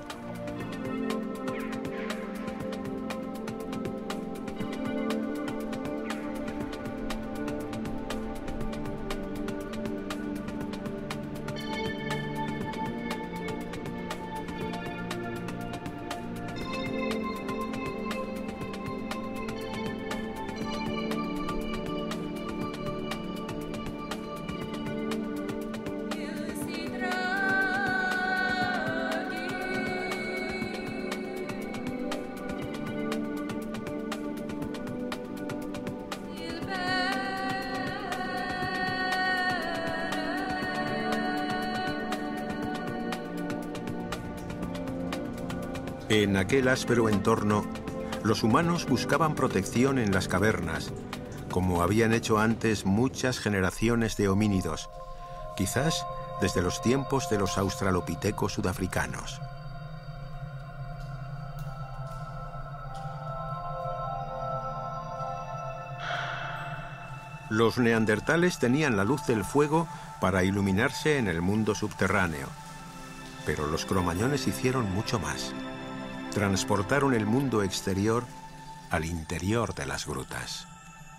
En aquel áspero entorno, los humanos buscaban protección en las cavernas, como habían hecho antes muchas generaciones de homínidos, quizás desde los tiempos de los australopitecos sudafricanos. Los neandertales tenían la luz del fuego para iluminarse en el mundo subterráneo, pero los cromañones hicieron mucho más. Transportaron el mundo exterior al interior de las grutas.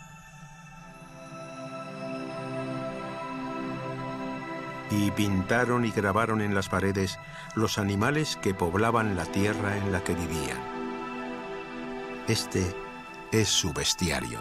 Y pintaron y grabaron en las paredes los animales que poblaban la tierra en la que vivían. Este es su bestiario.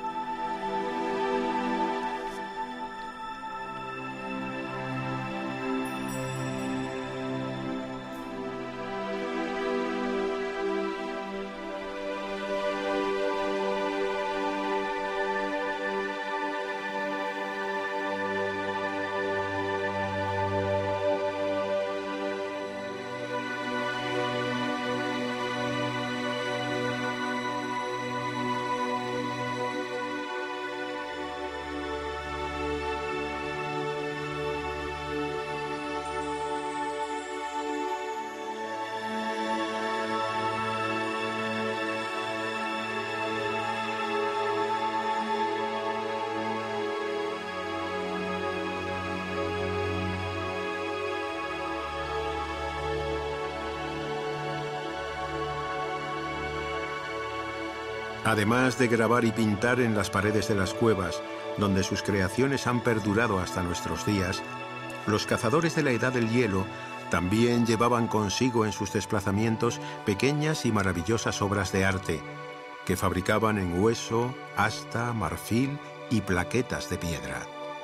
Además de grabar y pintar en las paredes de las cuevas, donde sus creaciones han perdurado hasta nuestros días, los cazadores de la Edad del Hielo también llevaban consigo en sus desplazamientos pequeñas y maravillosas obras de arte, que fabricaban en hueso, asta, marfil y plaquetas de piedra.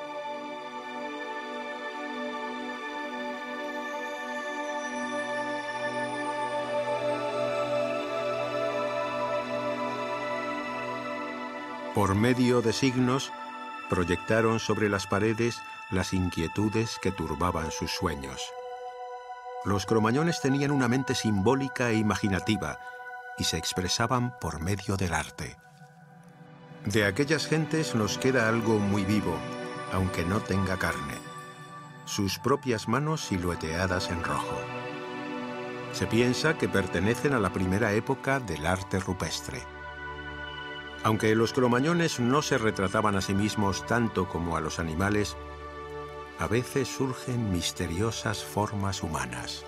Por medio de signos, proyectaron sobre las paredes las inquietudes que turbaban sus sueños. Los cromañones tenían una mente simbólica e imaginativa y se expresaban por medio del arte. De aquellas gentes nos queda algo muy vivo, aunque no tenga carne: sus propias manos silueteadas en rojo. Se piensa que pertenecen a la primera época del arte rupestre. Aunque los cromañones no se retrataban a sí mismos tanto como a los animales, a veces surgen misteriosas formas humanas.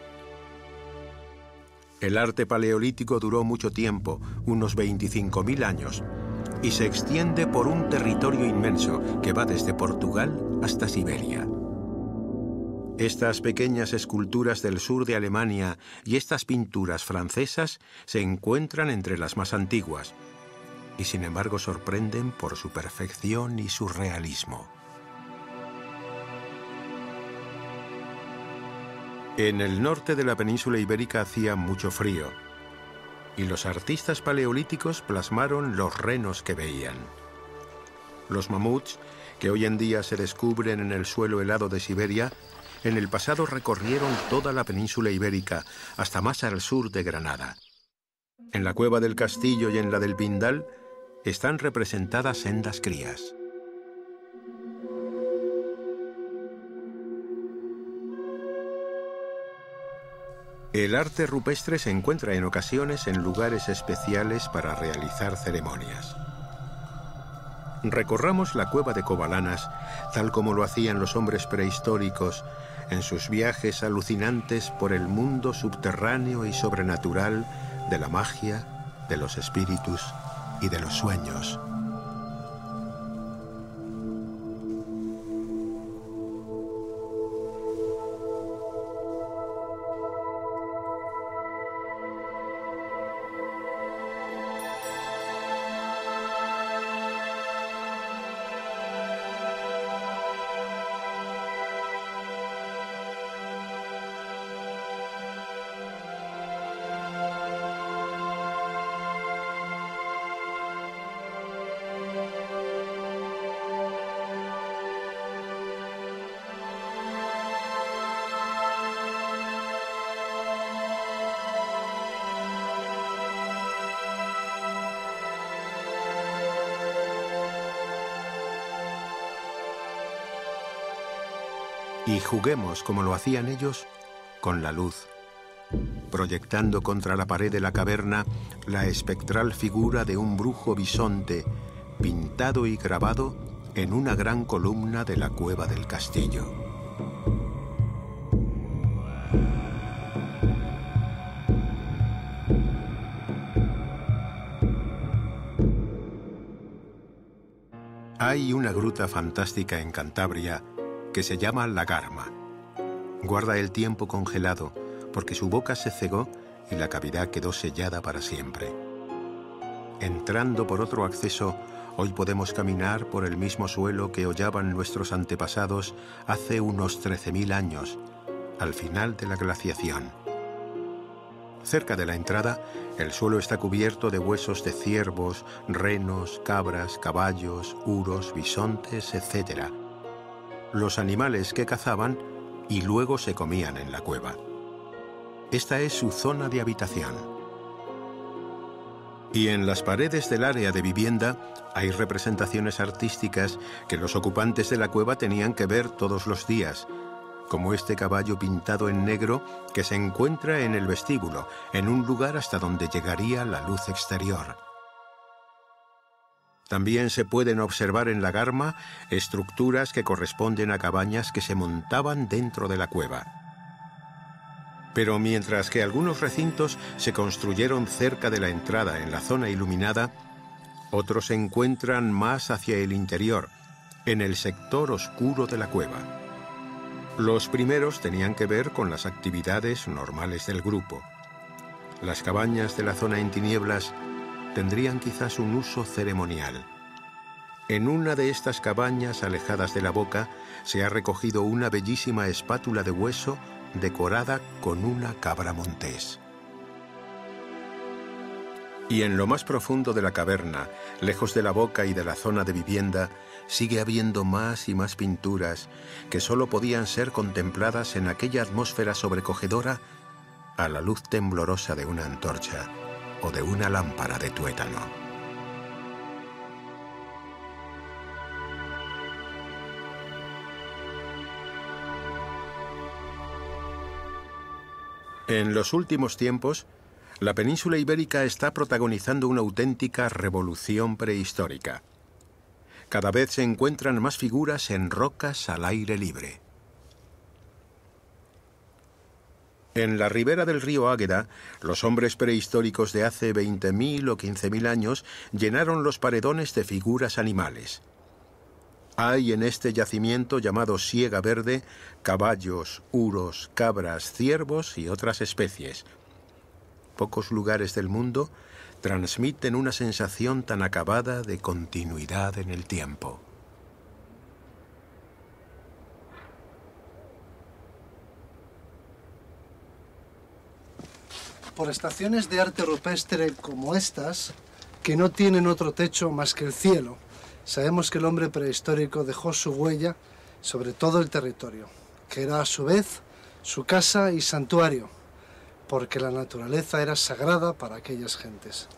El arte paleolítico duró mucho tiempo, unos veinticinco mil años, y se extiende por un territorio inmenso que va desde Portugal hasta Siberia. Estas pequeñas esculturas del sur de Alemania y estas pinturas francesas se encuentran entre las más antiguas, y sin embargo sorprenden por su perfección y su realismo. En el norte de la península ibérica hacía mucho frío, y los artistas paleolíticos plasmaron los renos que veían. Los mamuts, que hoy en día se descubren en el suelo helado de Siberia, en el pasado recorrieron toda la península ibérica, hasta más al sur de Granada. En la cueva del Castillo y en la del Pindal están representadas sendas crías. El arte rupestre se encuentra en ocasiones en lugares especiales para realizar ceremonias. Recorramos la cueva de Covalanas, tal como lo hacían los hombres prehistóricos en sus viajes alucinantes por el mundo subterráneo y sobrenatural de la magia, de los espíritus y de los sueños. y juguemos, como lo hacían ellos, con la luz, proyectando contra la pared de la caverna la espectral figura de un brujo bisonte, pintado y grabado en una gran columna de la cueva del castillo. Hay una gruta fantástica en Cantabria que se llama La Garma. Guarda el tiempo congelado porque su boca se cegó y la cavidad quedó sellada para siempre. Entrando por otro acceso, hoy podemos caminar por el mismo suelo que hollaban nuestros antepasados hace unos trece mil años, al final de la glaciación. Cerca de la entrada, el suelo está cubierto de huesos de ciervos, renos, cabras, caballos, uros, bisontes, etcétera. Los animales que cazaban y luego se comían en la cueva. Esta es su zona de habitación. Y en las paredes del área de vivienda hay representaciones artísticas que los ocupantes de la cueva tenían que ver todos los días, como este caballo pintado en negro que se encuentra en el vestíbulo, en un lugar hasta donde llegaría la luz exterior. También se pueden observar en la Garma estructuras que corresponden a cabañas que se montaban dentro de la cueva. Pero mientras que algunos recintos se construyeron cerca de la entrada en la zona iluminada, otros se encuentran más hacia el interior, en el sector oscuro de la cueva. Los primeros tenían que ver con las actividades normales del grupo. Las cabañas de la zona en tinieblas tendrían quizás un uso ceremonial. En una de estas cabañas alejadas de la boca se ha recogido una bellísima espátula de hueso decorada con una cabra montés. Y en lo más profundo de la caverna, lejos de la boca y de la zona de vivienda, sigue habiendo más y más pinturas que solo podían ser contempladas en aquella atmósfera sobrecogedora a la luz temblorosa de una antorcha o de una lámpara de tuétano. En los últimos tiempos, la península ibérica está protagonizando una auténtica revolución prehistórica. Cada vez se encuentran más figuras en rocas al aire libre. En la ribera del río Águeda, los hombres prehistóricos de hace veinte mil o quince mil años llenaron los paredones de figuras animales. Hay en este yacimiento llamado Siega Verde caballos, uros, cabras, ciervos y otras especies. Pocos lugares del mundo transmiten una sensación tan acabada de continuidad en el tiempo. Por estaciones de arte rupestre como estas, que no tienen otro techo más que el cielo, sabemos que el hombre prehistórico dejó su huella sobre todo el territorio, que era a su vez su casa y santuario, porque la naturaleza era sagrada para aquellas gentes.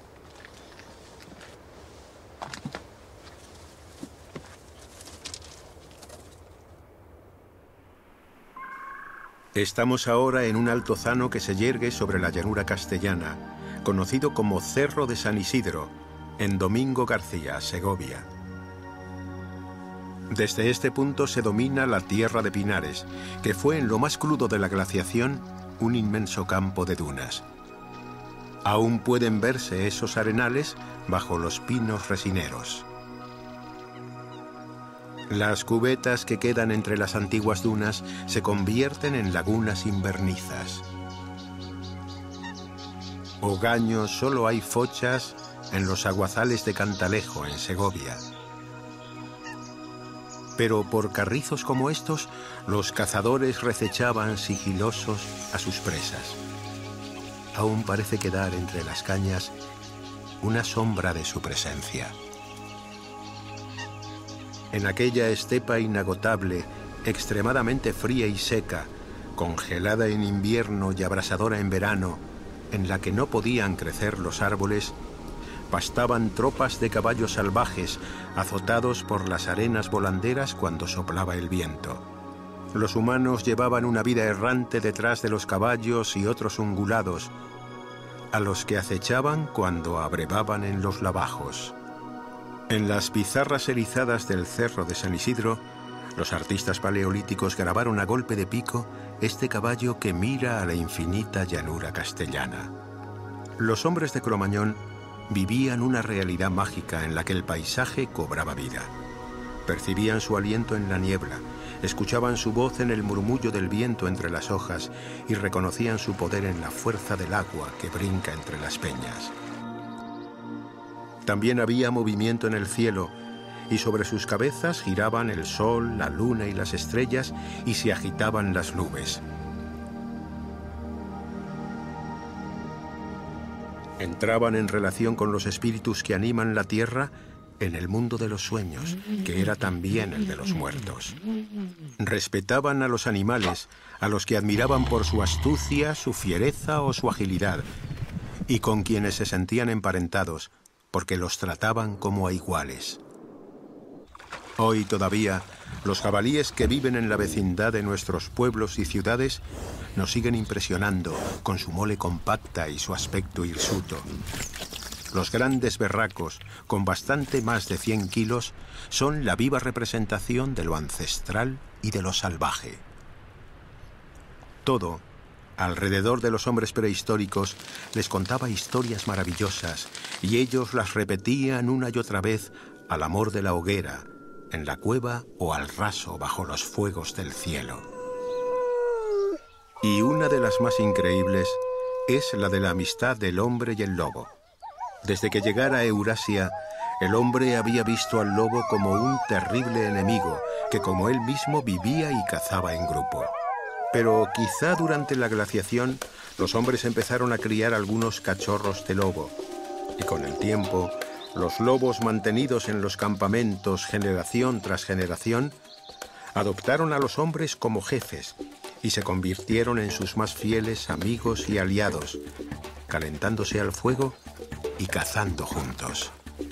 Estamos ahora en un altozano que se yergue sobre la llanura castellana, conocido como Cerro de San Isidro, en Domingo García, Segovia. Desde este punto se domina la Tierra de Pinares, que fue en lo más crudo de la glaciación un inmenso campo de dunas. Aún pueden verse esos arenales bajo los pinos resineros. Las cubetas que quedan entre las antiguas dunas se convierten en lagunas invernizas. Hogaños solo hay fochas en los aguazales de Cantalejo, en Segovia. Pero por carrizos como estos, los cazadores recechaban sigilosos a sus presas. Aún parece quedar entre las cañas una sombra de su presencia. En aquella estepa inagotable, extremadamente fría y seca, congelada en invierno y abrasadora en verano, en la que no podían crecer los árboles, pastaban tropas de caballos salvajes, azotados por las arenas volanderas cuando soplaba el viento. Los humanos llevaban una vida errante detrás de los caballos y otros ungulados, a los que acechaban cuando abrevaban en los lavajos. En las pizarras erizadas del Cerro de San Isidro, los artistas paleolíticos grabaron a golpe de pico este caballo que mira a la infinita llanura castellana. Los hombres de Cromañón vivían una realidad mágica en la que el paisaje cobraba vida. Percibían su aliento en la niebla, escuchaban su voz en el murmullo del viento entre las hojas y reconocían su poder en la fuerza del agua que brinca entre las peñas. También había movimiento en el cielo, y sobre sus cabezas giraban el sol, la luna y las estrellas, y se agitaban las nubes. Entraban en relación con los espíritus que animan la tierra en el mundo de los sueños, que era también el de los muertos. Respetaban a los animales, a los que admiraban por su astucia, su fiereza o su agilidad, y con quienes se sentían emparentados, porque los trataban como a iguales. Hoy todavía, los jabalíes que viven en la vecindad de nuestros pueblos y ciudades nos siguen impresionando con su mole compacta y su aspecto hirsuto. Los grandes berracos, con bastante más de cien kilos, son la viva representación de lo ancestral y de lo salvaje. Todo, alrededor de los hombres prehistóricos, les contaba historias maravillosas, y ellos las repetían una y otra vez al amor de la hoguera, en la cueva o al raso bajo los fuegos del cielo. Y una de las más increíbles es la de la amistad del hombre y el lobo. Desde que llegara a Eurasia, el hombre había visto al lobo como un terrible enemigo, que como él mismo vivía y cazaba en grupo. Pero quizá durante la glaciación, los hombres empezaron a criar algunos cachorros de lobo, y con el tiempo, los lobos mantenidos en los campamentos generación tras generación, adoptaron a los hombres como jefes y se convirtieron en sus más fieles amigos y aliados, calentándose al fuego y cazando juntos.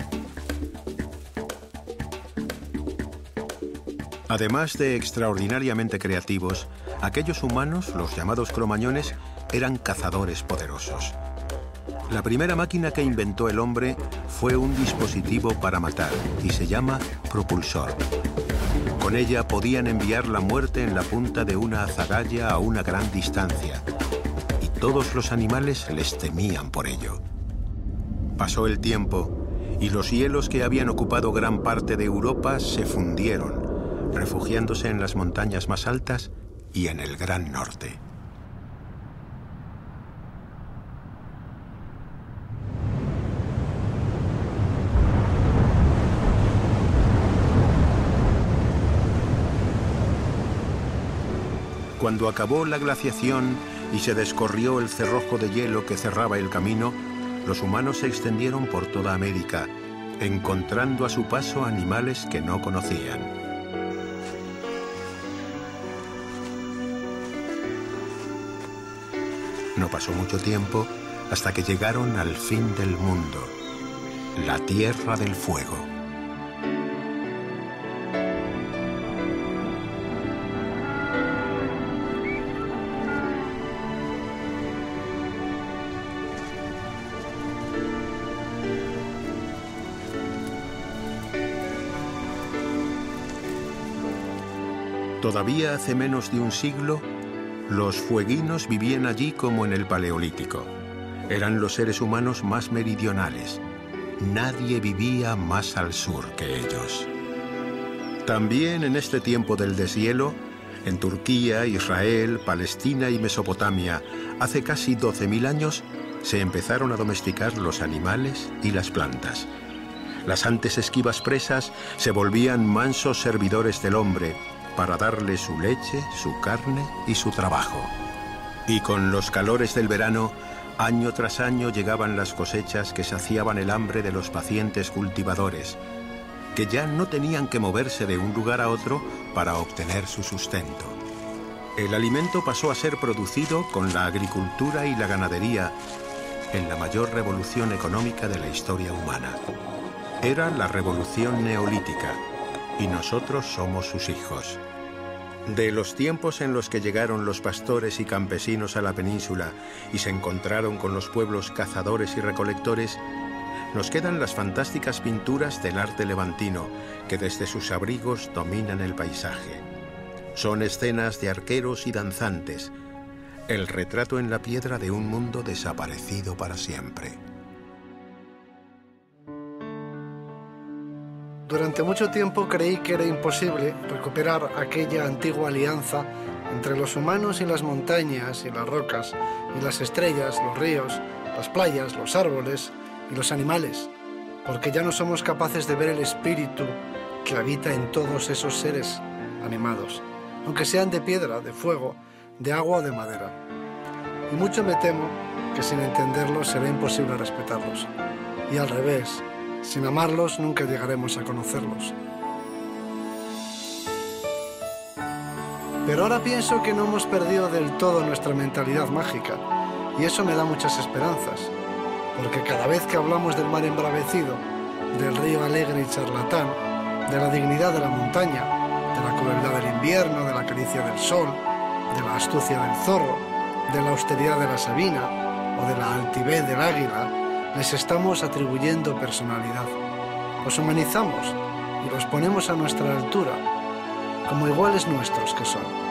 Además de extraordinariamente creativos, aquellos humanos, los llamados cromañones, eran cazadores poderosos. La primera máquina que inventó el hombre fue un dispositivo para matar y se llama propulsor. Con ella podían enviar la muerte en la punta de una azagaya a una gran distancia, y todos los animales les temían por ello. Pasó el tiempo y los hielos que habían ocupado gran parte de Europa se fundieron, refugiándose en las montañas más altas y en el Gran Norte. Cuando acabó la glaciación y se descorrió el cerrojo de hielo que cerraba el camino, los humanos se extendieron por toda América, encontrando a su paso animales que no conocían. No pasó mucho tiempo hasta que llegaron al fin del mundo, la Tierra del Fuego. Todavía hace menos de un siglo, los fueguinos vivían allí como en el Paleolítico. Eran los seres humanos más meridionales. Nadie vivía más al sur que ellos. También en este tiempo del deshielo, en Turquía, Israel, Palestina y Mesopotamia, hace casi doce mil años, se empezaron a domesticar los animales y las plantas. Las antes esquivas presas se volvían mansos servidores del hombre, para darle su leche, su carne y su trabajo. Y con los calores del verano, año tras año llegaban las cosechas que saciaban el hambre de los pacientes cultivadores, que ya no tenían que moverse de un lugar a otro para obtener su sustento. El alimento pasó a ser producido con la agricultura y la ganadería en la mayor revolución económica de la historia humana. Era la revolución neolítica, y nosotros somos sus hijos. De los tiempos en los que llegaron los pastores y campesinos a la península y se encontraron con los pueblos cazadores y recolectores, nos quedan las fantásticas pinturas del arte levantino que desde sus abrigos dominan el paisaje. Son escenas de arqueros y danzantes, el retrato en la piedra de un mundo desaparecido para siempre. Durante mucho tiempo creí que era imposible recuperar aquella antigua alianza entre los humanos y las montañas y las rocas, y las estrellas, los ríos, las playas, los árboles y los animales, porque ya no somos capaces de ver el espíritu que habita en todos esos seres animados, aunque sean de piedra, de fuego, de agua o de madera. Y mucho me temo que sin entenderlos será imposible respetarlos. Y al revés, sin amarlos nunca llegaremos a conocerlos. Pero ahora pienso que no hemos perdido del todo nuestra mentalidad mágica, y eso me da muchas esperanzas, porque cada vez que hablamos del mar embravecido, del río alegre y charlatán, de la dignidad de la montaña, de la crueldad del invierno, de la caricia del sol, de la astucia del zorro, de la austeridad de la sabina o de la altivez del águila, les estamos atribuyendo personalidad. Los humanizamos y los ponemos a nuestra altura, como iguales nuestros que son.